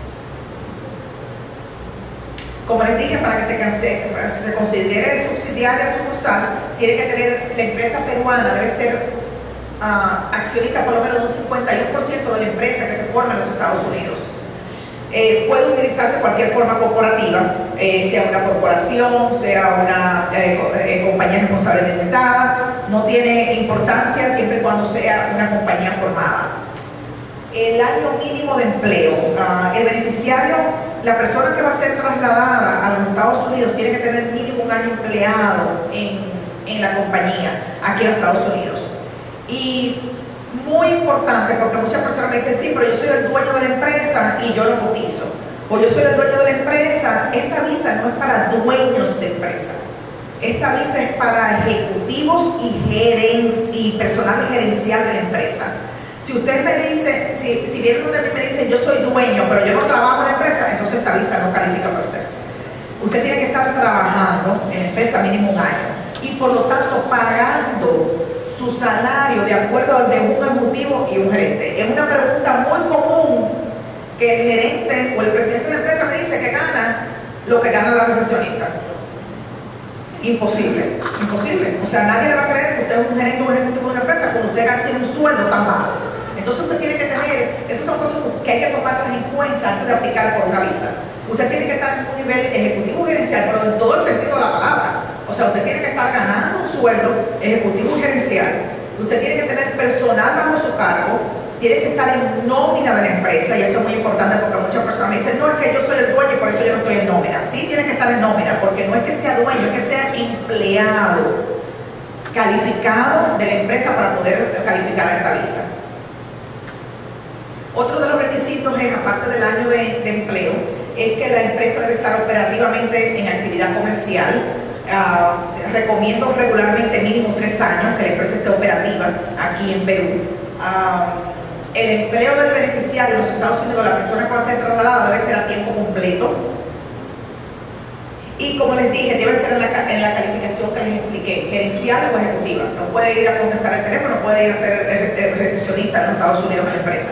Como les dije, para que se, canse, para que se considere subsidiaria sucursal, tiene que tener, la empresa peruana debe ser uh, accionista por lo menos de un cincuenta y uno por ciento de la empresa que se forma en los Estados Unidos. Eh, puede utilizarse cualquier forma corporativa, eh, sea una corporación, sea una eh, eh, compañía responsable limitada, no tiene importancia siempre y cuando sea una compañía formada. El año mínimo de empleo, uh, el beneficiario, la persona que va a ser trasladada a los Estados Unidos tiene que tener mínimo un año empleado en, en la compañía aquí en los Estados Unidos. Y muy importante, porque muchas personas me dicen, sí, pero yo soy el dueño de la empresa y yo no cotizo. O yo soy el dueño de la empresa, esta visa no es para dueños de empresa. Esta visa es para ejecutivos y, gerens, y personal gerencial de la empresa. Si usted me dice, si, si viene usted me dice, yo soy dueño, pero yo no trabajo en la empresa, entonces esta visa no califica para usted. Usted tiene que estar trabajando en la empresa mínimo un año y por lo tanto pagando su salario de acuerdo al de un ejecutivo y un gerente. Es una pregunta muy común que el gerente o el presidente de la empresa me dice que gana lo que gana la recesionista. Imposible, imposible. O sea, nadie le va a creer que usted es un gerente o un ejecutivo de una empresa cuando usted gana un sueldo tan bajo. Entonces usted tiene que tener, esas son cosas que hay que tomarlas en cuenta antes de aplicar por una visa. Usted tiene que estar en un nivel ejecutivo gerencial, pero en todo el sentido de la palabra. O sea, usted tiene que estar ganando un sueldo ejecutivo y gerencial. Usted tiene que tener personal bajo su cargo, tiene que estar en nómina de la empresa, y esto es muy importante porque muchas personas me dicen, no, es que yo soy el dueño y por eso yo no estoy en nómina. Sí, tiene que estar en nómina, porque no es que sea dueño, es que sea empleado, calificado de la empresa para poder calificar a esta visa. Otro de los requisitos es, aparte del año de, de empleo, es que la empresa debe estar operativamente en actividad comercial. Uh, recomiendo regularmente mínimo tres años que la empresa esté operativa aquí en Perú. Uh, el empleo del beneficiario en los Estados Unidos, la persona que va a ser trasladada, debe ser a tiempo completo. Y como les dije, debe ser en la, en la calificación que les expliqué, gerencial o ejecutiva. No puede ir a contestar el teléfono, no puede ir a ser recepcionista en los Estados Unidos en la empresa.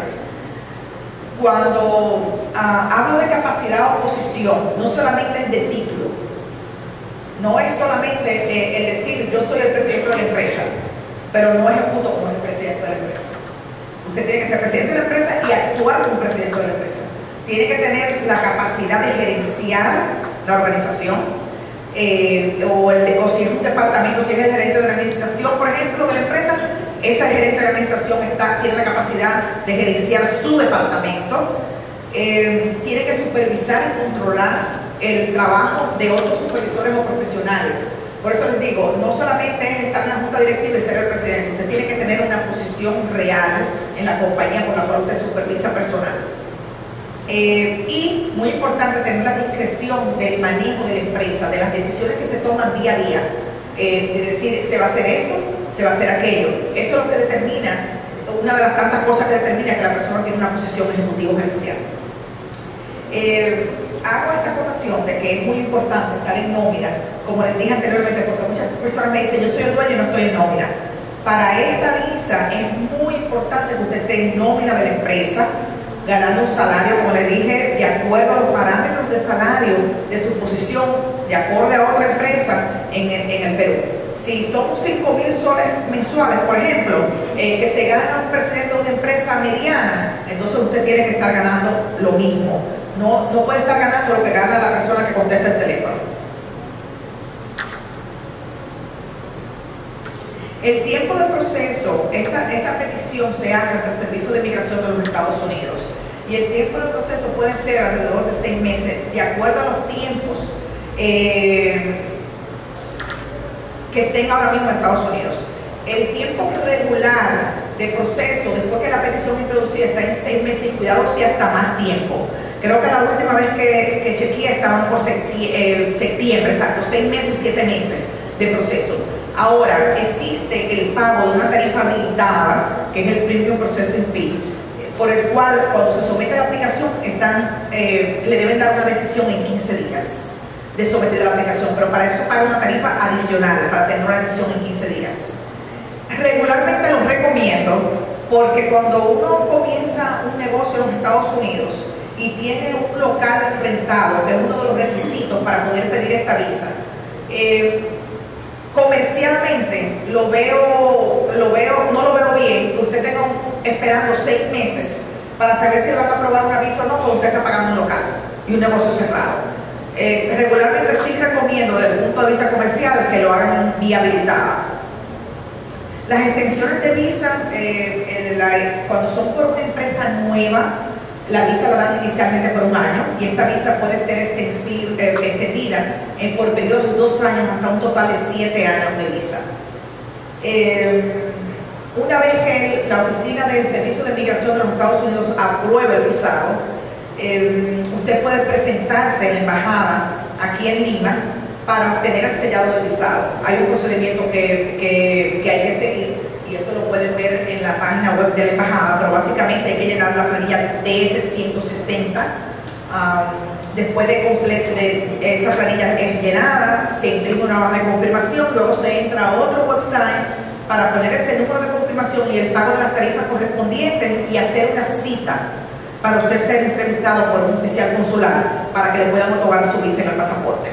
Cuando uh, hablo de capacidad o posición, no solamente es de título, no es solamente eh, el decir yo soy el presidente de la empresa, pero no ejecuto como el presidente de la empresa. Usted tiene que ser presidente de la empresa y actuar como presidente de la empresa. Tiene que tener la capacidad de gerenciar la organización, eh, o, el de, o si es un departamento, si es el gerente de la administración, por ejemplo, de la empresa, esa gerente de la administración está, tiene la capacidad de gerenciar su departamento, eh, tiene que supervisar y controlar el trabajo de otros supervisores o profesionales. Por eso les digo, no solamente es estar en la junta directiva y ser el presidente, usted tiene que tener una posición real en la compañía por la cual usted supervisa personal. Eh, y, muy importante, tener la discreción del manejo de la empresa, de las decisiones que se toman día a día. Eh, es decir, se va a hacer esto, se va a hacer aquello. Eso es lo que determina, una de las tantas cosas que determina que la persona tiene una posición ejecutivo gerencial. Eh, hago esta acotación de que es muy importante estar en nómina, como les dije anteriormente, porque muchas personas me dicen, yo soy el dueño y no estoy en nómina. Para esta visa es muy importante que usted esté en nómina de la empresa, ganando un salario, como les dije, de acuerdo a los parámetros de salario de su posición, de acuerdo a otra empresa en el, en el Perú. Si son cinco mil soles mensuales, por ejemplo, eh, que se gana un presidente de una empresa mediana, entonces usted tiene que estar ganando lo mismo. No, no puede estar ganando lo que gana la persona que contesta el teléfono. El tiempo de proceso, esta, esta petición se hace ante el Servicio de Migración de los Estados Unidos. Y el tiempo de proceso puede ser alrededor de seis meses, de acuerdo a los tiempos eh, que estén ahora mismo en Estados Unidos. El tiempo regular de proceso, después que la petición es introducida, está en seis meses y cuidado si hasta más tiempo. Creo que la última vez que, que chequeé estaban por septiembre, eh, septiembre, exacto, seis meses, siete meses de proceso. Ahora, existe el pago de una tarifa habilitada, que es el Premium Processing Fee, por el cual cuando se somete a la aplicación están, eh, le deben dar una decisión en quince días de someter la aplicación, pero para eso paga una tarifa adicional, para tener una decisión en quince días. Regularmente los recomiendo porque cuando uno comienza un negocio en los Estados Unidos y tiene un local rentado, que es uno de los requisitos para poder pedir esta visa, eh, comercialmente lo veo, lo veo, no lo veo bien que usted tenga un, esperando seis meses para saber si le van a aprobar una visa o no, porque usted está pagando un local y un negocio cerrado. Eh, regularmente sí recomiendo desde el punto de vista comercial que lo hagan vía habilitada. Las extensiones de visa, eh, la, cuando son por una empresa nueva, la visa la dan inicialmente por un año y esta visa puede ser extensiva, eh, extendida eh, por periodos de dos años hasta un total de siete años de visa. Eh, una vez que la oficina del Servicio de Migración de los Estados Unidos apruebe el visado, eh, usted puede presentarse en la embajada aquí en Lima para obtener el sellado del visado. Hay un procedimiento que, que, que hay que seguir y eso lo pueden ver en la página web de la embajada, pero básicamente hay que llenar la planilla D S ciento sesenta. Um, después de, completo, de esa planilla es llenada, se imprime una hoja de confirmación, luego se entra a otro website para poner ese número de confirmación y el pago de las tarifas correspondientes y hacer una cita para usted ser entrevistado por un oficial consular para que le puedan otorgar su visa en el pasaporte.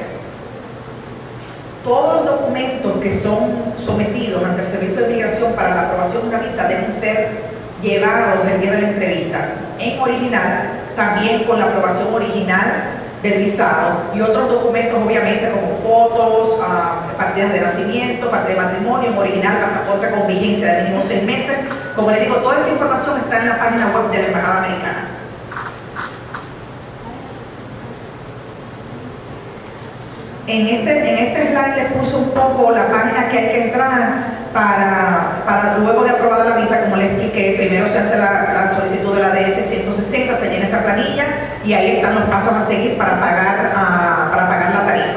Todos los documentos que son sometidos ante el Servicio de Migración para la aprobación de una visa deben ser llevados el día de la entrevista en original, también con la aprobación original del visado y otros documentos obviamente como fotos, uh, partidas de nacimiento, partida de matrimonio, en original, pasaporte con vigencia de mínimo seis meses. Como les digo, toda esa información está en la página web de la Embajada Americana. En este, en este slide les puse un poco la página que hay que entrar para, para luego de aprobada la visa, como les expliqué. Primero se hace la, la solicitud de la D S ciento sesenta, se llena esa planilla y ahí están los pasos a seguir para pagar, uh, para pagar la tarifa.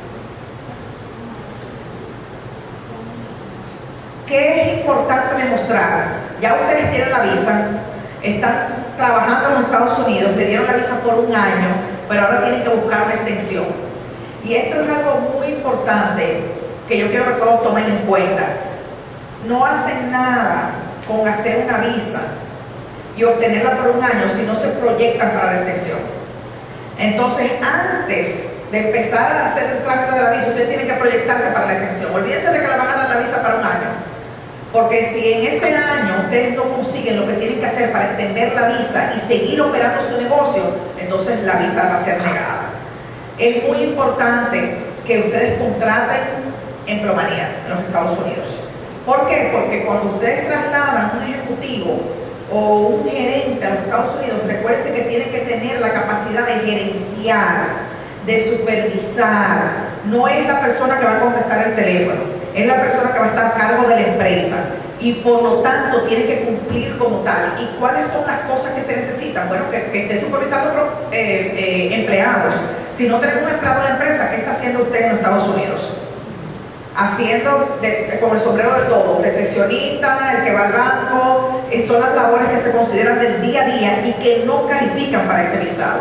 ¿Qué es importante demostrar? Ya ustedes tienen la visa, están trabajando en los Estados Unidos, le dieron la visa por un año, pero ahora tienen que buscar una extensión. Y esto es algo muy importante que yo quiero que todos tomen en cuenta. No hacen nada con hacer una visa y obtenerla por un año si no se proyectan para la extensión. Entonces, antes de empezar a hacer el trámite de la visa, ustedes tienen que proyectarse para la extensión. Olvídense de que le van a dar la visa para un año, porque si en ese año ustedes no consiguen lo que tienen que hacer para extender la visa y seguir operando su negocio, entonces la visa va a ser negada. Es muy importante que ustedes contraten empleomanía en los Estados Unidos. ¿Por qué? Porque cuando ustedes trasladan un ejecutivo o un gerente a los Estados Unidos, recuerden que tienen que tener la capacidad de gerenciar, de supervisar. No es la persona que va a contestar el teléfono, es la persona que va a estar a cargo de la empresa y por lo tanto tiene que cumplir como tal. ¿Y cuáles son las cosas que se necesitan? Bueno, que, que esté supervisando eh, eh, empleados. Si no tenemos un empleado de la empresa, ¿qué está haciendo usted en los Estados Unidos? Haciendo de, de, con el sombrero de todo, recepcionista, el que va al banco, eh, son las labores que se consideran del día a día y que no califican para este visado.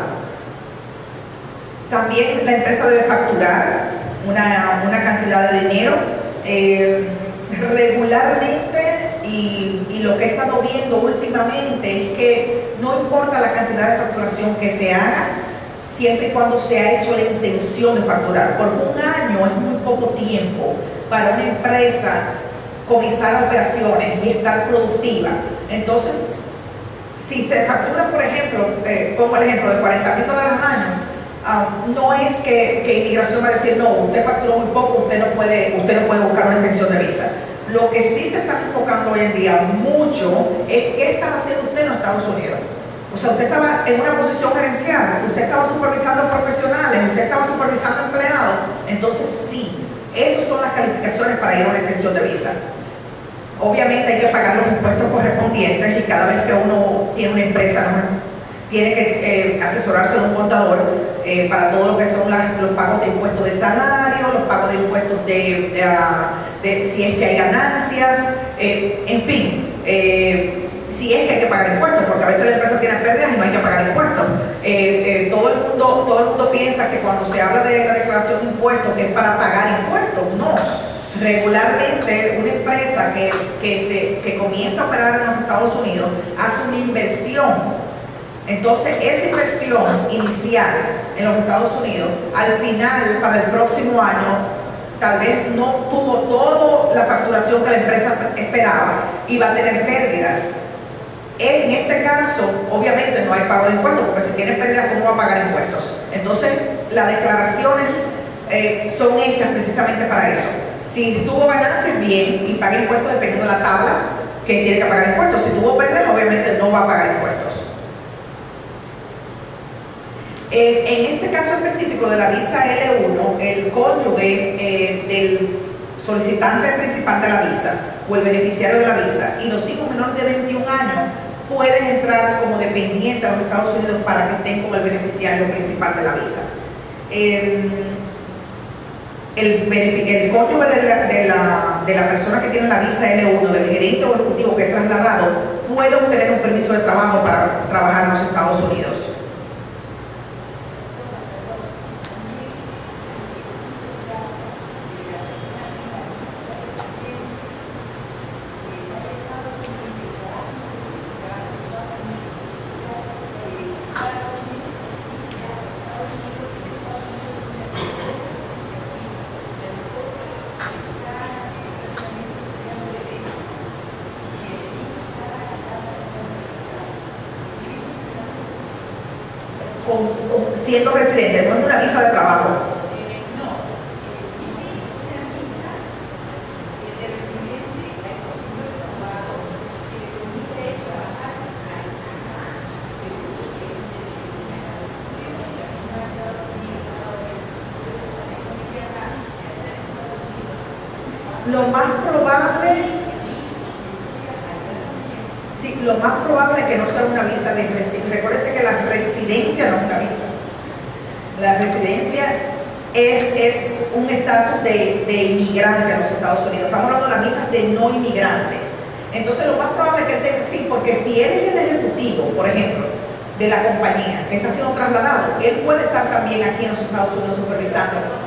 También la empresa debe facturar una, una cantidad de dinero eh, regularmente y, y lo que he estado viendo últimamente es que no importa la cantidad de facturación que se haga, siempre y cuando se ha hecho la intención de facturar. Por un año es muy poco tiempo para una empresa comenzar operaciones y estar productiva. Entonces, si se factura, por ejemplo, eh, pongo el ejemplo de cuarenta mil dólares al año, uh, no es que, que inmigración va a decir, no, usted facturó muy poco, usted no puede, usted no puede buscar una extensión de visa. Lo que sí se está enfocando hoy en día mucho es qué está haciendo usted en los Estados Unidos. O sea, usted estaba en una posición gerencial, usted estaba supervisando profesionales, usted estaba supervisando empleados. Entonces sí, esas son las calificaciones para ir a una extensión de visa. Obviamente hay que pagar los impuestos correspondientes y cada vez que uno tiene una empresa, ¿no? tiene que eh, asesorarse de un contador eh, para todo lo que son las, los pagos de impuestos de salario, los pagos de impuestos de, de, uh, de si es que hay ganancias, eh, en fin. Eh, si es que hay que pagar impuestos, porque a veces la empresa tiene pérdidas y no hay que pagar impuestos. Eh, eh, todo, el mundo, todo el mundo piensa que cuando se habla de la declaración de impuestos que es para pagar impuestos. No. Regularmente una empresa que, que, se, que comienza a operar en los Estados Unidos hace una inversión. Entonces esa inversión inicial en los Estados Unidos, al final, para el próximo año, tal vez no tuvo toda la facturación que la empresa esperaba y va a tener pérdidas. En este caso, obviamente no hay pago de impuestos, porque si tiene pérdidas, ¿cómo va a pagar impuestos? Entonces, las declaraciones eh, son hechas precisamente para eso. Si tuvo ganancias, bien, y paga impuestos dependiendo de la tabla que tiene que pagar impuestos. Si tuvo pérdidas, obviamente no va a pagar impuestos. Eh, en este caso específico de la visa L uno, el cónyuge eh, del solicitante principal de la visa o el beneficiario de la visa y los hijos menores de veintiún años pueden entrar como dependientes a los Estados Unidos para que estén como el beneficiario principal de la visa. Eh, el, el cónyuge de la, de, la, de la persona que tiene la visa L uno, del gerente o ejecutivo que es trasladado, puede obtener un permiso de trabajo para trabajar en los Estados Unidos. Siendo residente, no es una visa de trabajo. Lo más probable, sí, lo más probable es que no sea una visa de residencia. Recuérdese que la residencia no es una visa. La residencia es, es un estatus de, de inmigrante en los Estados Unidos. Estamos hablando de las visas de no inmigrante. Entonces lo más probable es que él tenga, sí, porque si él es el ejecutivo, por ejemplo, de la compañía que está siendo trasladado, él puede estar también aquí en los Estados Unidos supervisando.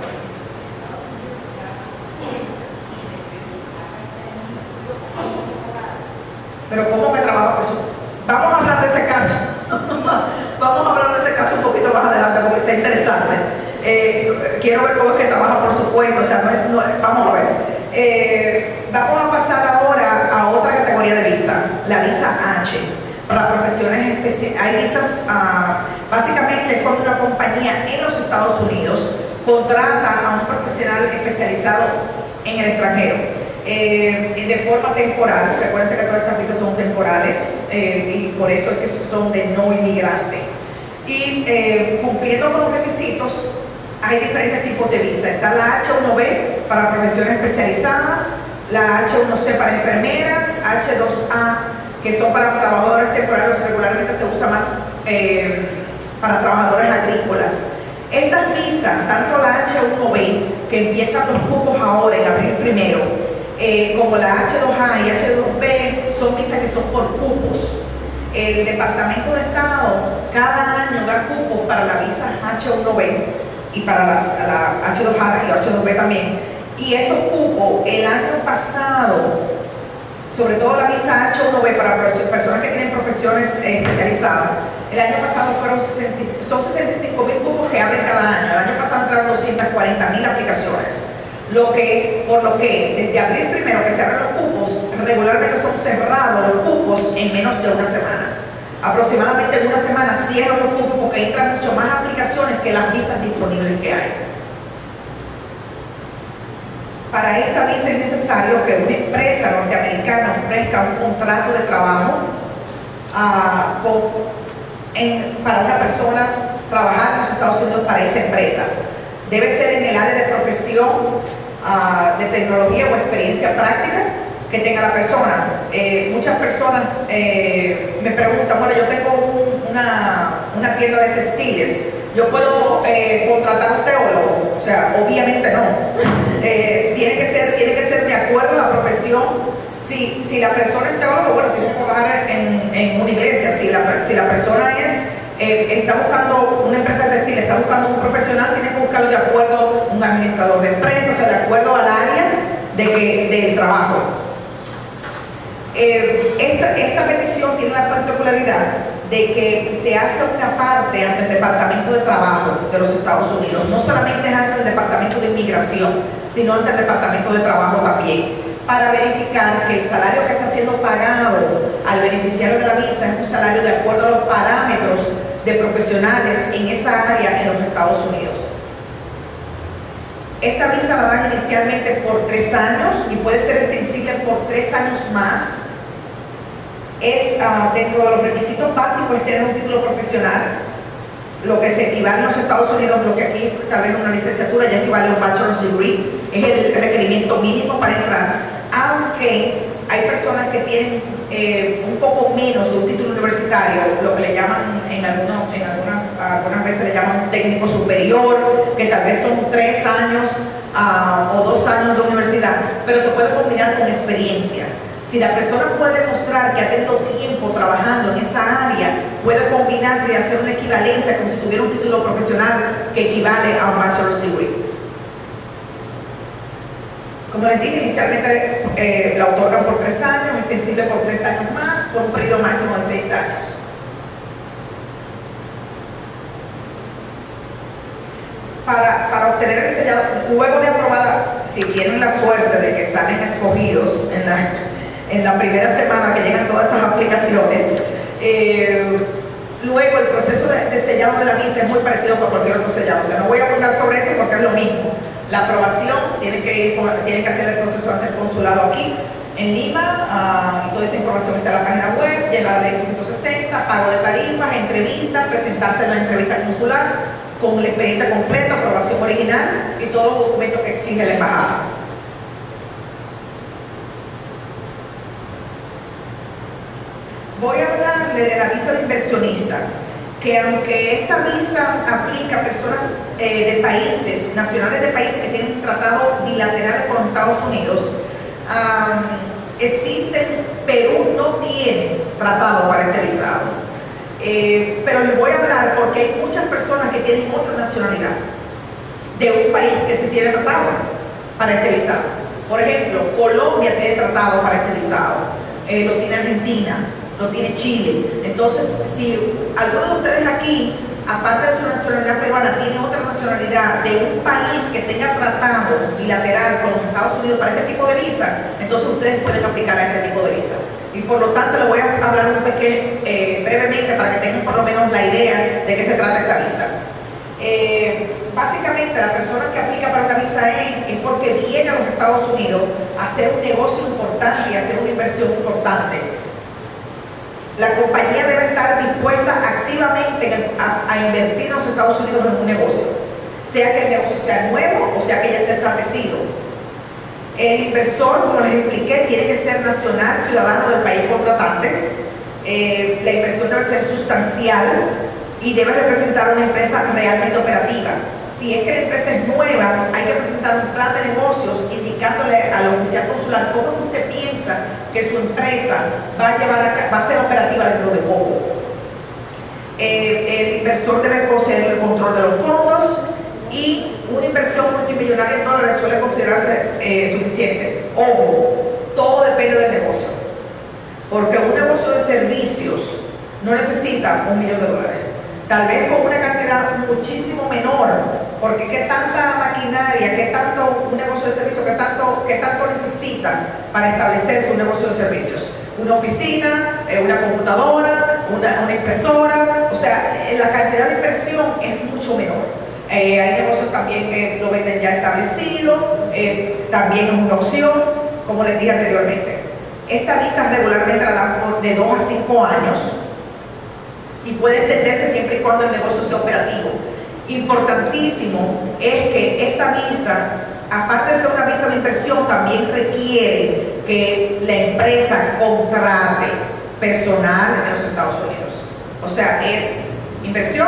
Pero ¿cómo me trabaja por eso? Vamos a hablar de ese caso. Vamos a hablar de ese caso un poquito más adelante porque está interesante. Eh, quiero ver cómo es que trabaja por su cuenta, o sea, no es, no, vamos a ver. Eh, vamos a pasar ahora a otra categoría de visa, la visa H, para profesiones especiales. Hay visas, uh, básicamente es cuando una compañía en los Estados Unidos contrata a un profesional especializado en el extranjero. Eh, de forma temporal, recuerden que todas estas visas son temporales eh, y por eso es que son de no inmigrante. Y eh, cumpliendo con los requisitos, hay diferentes tipos de visa. Está la H uno B para profesiones especializadas, la H uno C para enfermeras, H dos A que son para trabajadores temporales, regularmente se usa más eh, para trabajadores agrícolas. Estas visas, tanto la H uno B, que empiezan los cupos ahora en abril primero, Eh, como la H dos A y H dos B, son visas que son por cupos. El Departamento de Estado cada año da cupos para la visa H uno B y para la, la H dos A y la H dos B también. Y estos cupos, el año pasado, sobre todo la visa H uno B para personas que tienen profesiones eh, especializadas, el año pasado fueron sesenta, son sesenta y cinco mil cupos que abren cada año. El año pasado entraron doscientas cuarenta mil aplicaciones. Lo que, por lo que desde abril primero que se abren los cupos, regularmente son cerrados los cupos en menos de una semana. Aproximadamente en una semana cierran los cupos porque entran mucho más aplicaciones que las visas disponibles que hay. Para esta visa es necesario que una empresa norteamericana ofrezca un contrato de trabajo uh, con, en, para una persona trabajar en los Estados Unidos para esa empresa. Debe ser en el área de profesión, uh, de tecnología o experiencia práctica que tenga la persona. Eh, muchas personas eh, me preguntan, bueno, yo tengo un, una, una tienda de textiles, ¿yo puedo eh, contratar a un teólogo? O sea, obviamente no. Eh, tiene, que ser, tiene que ser de acuerdo a la profesión. Si, si la persona es teólogo, bueno, tiene que trabajar en, en una iglesia. Si la, si la persona es... Eh, está buscando una empresa de textil, está buscando un profesional, tiene que buscarlo de acuerdo a un administrador de empresa, o sea, de acuerdo al área de que, del trabajo. Eh, esta, esta petición tiene la particularidad de que se hace una parte ante el Departamento de Trabajo de los Estados Unidos, no solamente es ante el Departamento de Inmigración, sino ante el Departamento de Trabajo también, para verificar que el salario que está siendo pagado al beneficiario de la visa es un salario de acuerdo a los parámetros de profesionales en esa área en los Estados Unidos. Esta visa la dan inicialmente por tres años y puede ser extensible por tres años más. Es uh, dentro de los requisitos básicos es tener un título profesional, lo que se equivale en los Estados Unidos, lo que aquí tal vez una licenciatura ya equivale a un bachelor's degree, es el requerimiento mínimo para entrar, aunque hay personas que tienen eh, un poco menos de un título universitario, lo que le llaman, en, algunos, en algunas, algunas veces le llaman un técnico superior, que tal vez son tres años uh, o dos años de universidad, pero se puede combinar con experiencia. Si la persona puede mostrar que ha tenido tiempo trabajando en esa área, puede combinarse y hacer una equivalencia como si tuviera un título profesional que equivale a un bachelor's degree. Como les dije, inicialmente eh, la otorgan por tres años, extensible por tres años más, por un periodo máximo de seis años. Para, para obtener el sellado, luego de aprobada, si tienen la suerte de que salen escogidos en la, en la primera semana que llegan todas esas aplicaciones, eh, luego el proceso de, de sellado de la visa es muy parecido a cualquier otro sellado. O sea, no voy a abundar sobre eso porque es lo mismo. La aprobación tiene que, ir, tiene que hacer el proceso ante el consulado aquí en Lima, uh, toda esa información está en la página web, llega la ley ciento sesenta, pago de tarifas, entrevista, presentarse en la entrevista consular con el expediente completo, aprobación original y todos los documentos que exige la embajada. Voy a hablarle de la visa de inversionista, que aunque esta visa aplica a personas eh, de países, nacionales de países que tienen tratados bilaterales con Estados Unidos, um, existen, Perú no tiene tratado para este visado. Eh, pero les voy a hablar porque hay muchas personas que tienen otra nacionalidad de un país que se tiene tratado para este visado. Por ejemplo, Colombia tiene tratado para este visado, eh, lo tiene Argentina, lo tiene Chile. Entonces, si alguno de ustedes aquí, aparte de su nacionalidad peruana, tiene otra nacionalidad de un país que tenga tratado bilateral con los Estados Unidos para este tipo de visa, entonces ustedes pueden aplicar a este tipo de visa. Y por lo tanto les voy a hablar un pequeño, eh, brevemente para que tengan por lo menos la idea de qué se trata esta visa. Eh, básicamente la persona que aplica para una visa E es porque viene a los Estados Unidos a hacer un negocio importante y a hacer una inversión importante. La compañía debe estar dispuesta activamente a, a invertir en los Estados Unidos en un negocio, sea que el negocio sea nuevo o sea que ya esté establecido. El inversor, como les expliqué, tiene que ser nacional, ciudadano del país contratante. Eh, la inversión debe ser sustancial y debe representar una empresa realmente operativa. Si es que la empresa es nueva, hay que presentar un plan de negocios indicándole al oficial consular cómo usted piensa que su empresa va a, llevar a, va a ser operativa dentro de poco. Eh, el inversor debe poseer el control de los fondos y una inversión multimillonaria en dólares suele considerarse eh, suficiente. Ojo, todo depende del negocio, porque un negocio de servicios no necesita un millón de dólares. Tal vez con una cantidad muchísimo menor, porque qué tanta maquinaria, qué tanto un negocio de servicios, qué tanto, qué tanto necesita para establecerse un negocio de servicios. Una oficina, eh, una computadora, una, una impresora, o sea, la cantidad de inversión es mucho menor. Eh, hay negocios también que lo venden ya establecido, eh, también es una opción, como les dije anteriormente. Esta visa regularmente la dan por de dos a cinco años y puede extenderse siempre y cuando el negocio sea operativo. Importantísimo es que esta visa, aparte de ser una visa de inversión, también requiere que la empresa contrate personal en los Estados Unidos. O sea, es inversión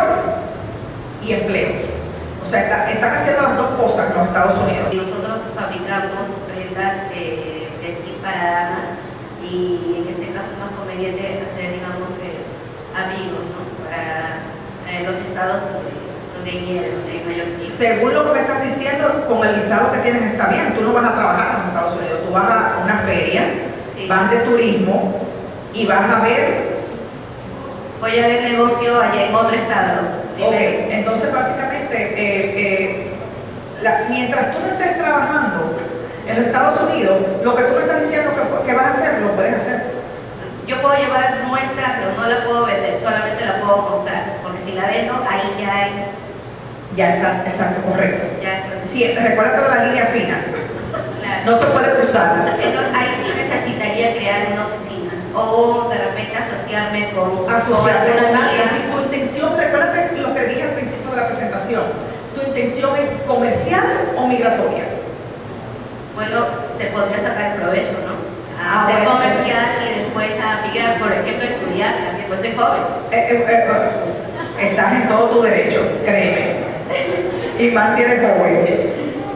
y empleo. O sea, está, están haciendo las dos cosas en los Estados Unidos. Nosotros fabricamos prendas de vestir para damas y en este caso es más conveniente hacer, digamos, eh, abrigos, ¿no? Para eh, los estados donde, donde hay nieve, donde hay mayor frío. Según lo que me estás diciendo, con el visado que tienes está bien. Tú no vas a trabajar en los Estados Unidos, tú vas a una feria, sí, vas de turismo y vas a ver. Voy a ver negocio allá en otro estado. Ok, entonces básicamente, eh, eh, la, mientras tú no estés trabajando en los Estados Unidos, lo que tú me estás diciendo que, que vas a hacer, lo puedes hacer. Yo puedo llevar muestra, pero no la puedo vender, solamente la puedo mostrar, porque si la vendo, ahí ya hay... Ya estás, exacto, correcto. Ya está. Sí, recuerda la línea fina. Claro. No se puede cruzar. Entonces ahí sí necesitaría crear una oficina, o de repente asociarme con... Asociarte con con una alguien. amiga. Si tu intención, recuérdate lo que dije al principio de la presentación, ¿tu intención es comercial o migratoria? Bueno, te podría sacar el provecho, ¿no? Ah, Hacer bueno, comercial y después a migrar, por ejemplo, estudiar, porque pues soy joven. Eh, eh, eh, estás en todo tu derecho, créeme. Y más si eres joven.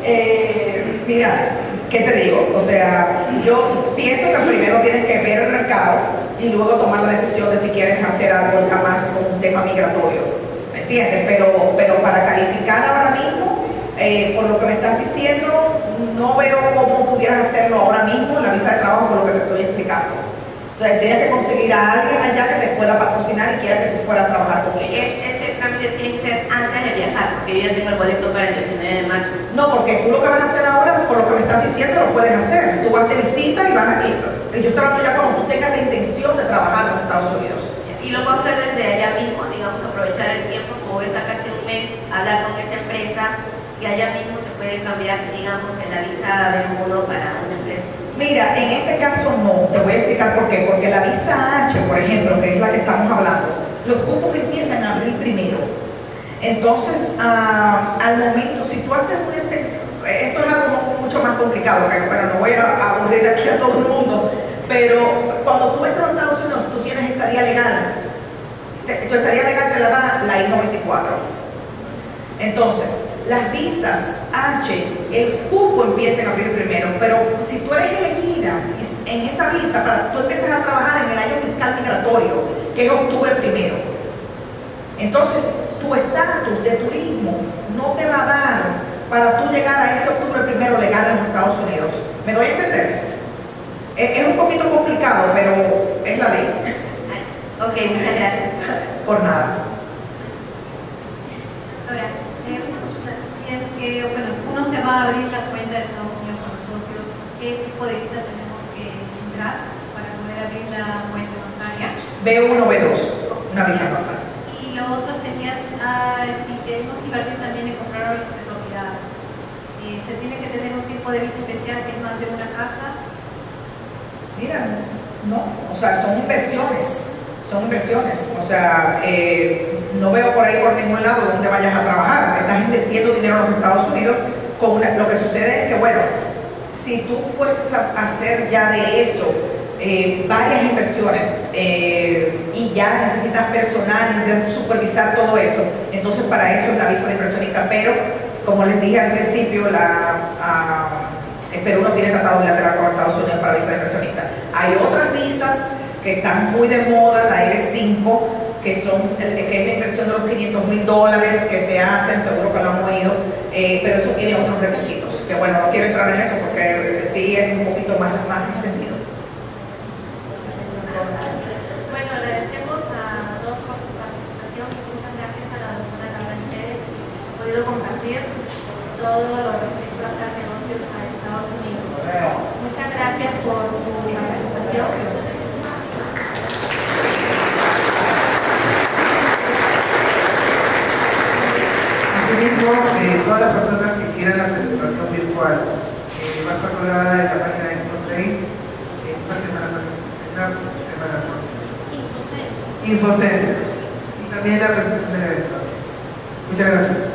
Eh, mira, ¿qué te digo? O sea, yo pienso que primero tienes que ver el mercado y luego tomar la decisión de si quieres hacer algo más con un tema migratorio, ¿me entiendes? Pero, pero para calificar ahora mismo, eh, por lo que me estás diciendo, no veo cómo pudieras hacerlo ahora mismo en la visa de trabajo, por lo que te estoy explicando. Entonces tienes que conseguir a alguien allá que te pueda patrocinar y quiera que tú fueras a trabajar con ellos. Ese trámite tiene que ser antes de viajar, porque yo ya tengo el boleto para el diecinueve de marzo. No, porque tú lo que vas a hacer ahora, por lo que me estás diciendo, lo puedes hacer. Tú vas de visita y vas a ir. Yo estoy hablando ya cuando tú tengas la intención de trabajar en los Estados Unidos. Y lo puedo hacer desde allá mismo, digamos, aprovechar el tiempo, como está casi un mes, hablar con esta empresa y allá mismo se puede cambiar, digamos, en la visa de uno para una empresa. Mira, en este caso no, te voy a explicar por qué. Porque la visa H, por ejemplo, que es la que estamos hablando, los cupos empiezan a abrir primero. Entonces, uh, al momento, si tú haces un extensión, esto es algo mucho más complicado, pero bueno, no voy a aburrir aquí a todo el mundo, pero cuando tú entras a Estados Unidos, tú tienes estadía legal. Tu estadía legal te la da la I noventa y cuatro. Entonces, las visas H, el cupo empieza a abrir primero, pero si tú eres elegida en esa visa, para, tú empiezas a trabajar en el año fiscal migratorio, que es octubre primero. Entonces, tu estatus de turismo no te va a dar para tú llegar a ese octubre primero legal en los Estados Unidos. ¿Me doy a entender? Es, es un poquito complicado, pero es la ley. Ok, muchas gracias. Por nada. Ahora, eh, una consulta. Si es que, bueno, uno se va a abrir la cuenta de Estados Unidos con los socios, ¿qué tipo de visa tenemos que entrar para poder abrir la cuenta bancaria? B uno, B dos, una visa normal. Y lo otro sería, ah, si queremos invertir también en comprar propiedades, eh, ¿se tiene que tener un tipo de visa especial si es más de una casa? Mira, no, o sea, son inversiones. Son inversiones, o sea, eh, no veo por ahí por ningún lado donde vayas a trabajar. Estás invirtiendo dinero en los Estados Unidos. Con una, lo que sucede es que, bueno, si tú puedes hacer ya de eso eh, varias inversiones eh, y ya necesitas personal, necesitas supervisar todo eso, entonces para eso es la visa de inversionista. Pero, como les dije al principio, la, uh, Perú no tiene tratado bilateral con Estados Unidos para visa de inversionista. Hay otras visas que están muy de moda, la R cinco, que, son, que es la inversión de los quinientos mil dólares que se hacen, seguro que lo han oído, eh, pero eso tiene otros requisitos, que bueno, no quiero entrar en eso porque sí es un poquito más, más extendido. Bueno, agradecemos a todos por su participación y muchas gracias a la doctora Laura Pérez que ha podido compartir todo lo respecto a los negocios a Estados Unidos. Muchas gracias por su participación. Asimismo, eh, todas las personas que quieran la presentación virtual eh, va a estar colgada en la página de InfoSafe en una semana más. Semana Infocenter. Y también la presentación del evento. Muchas gracias.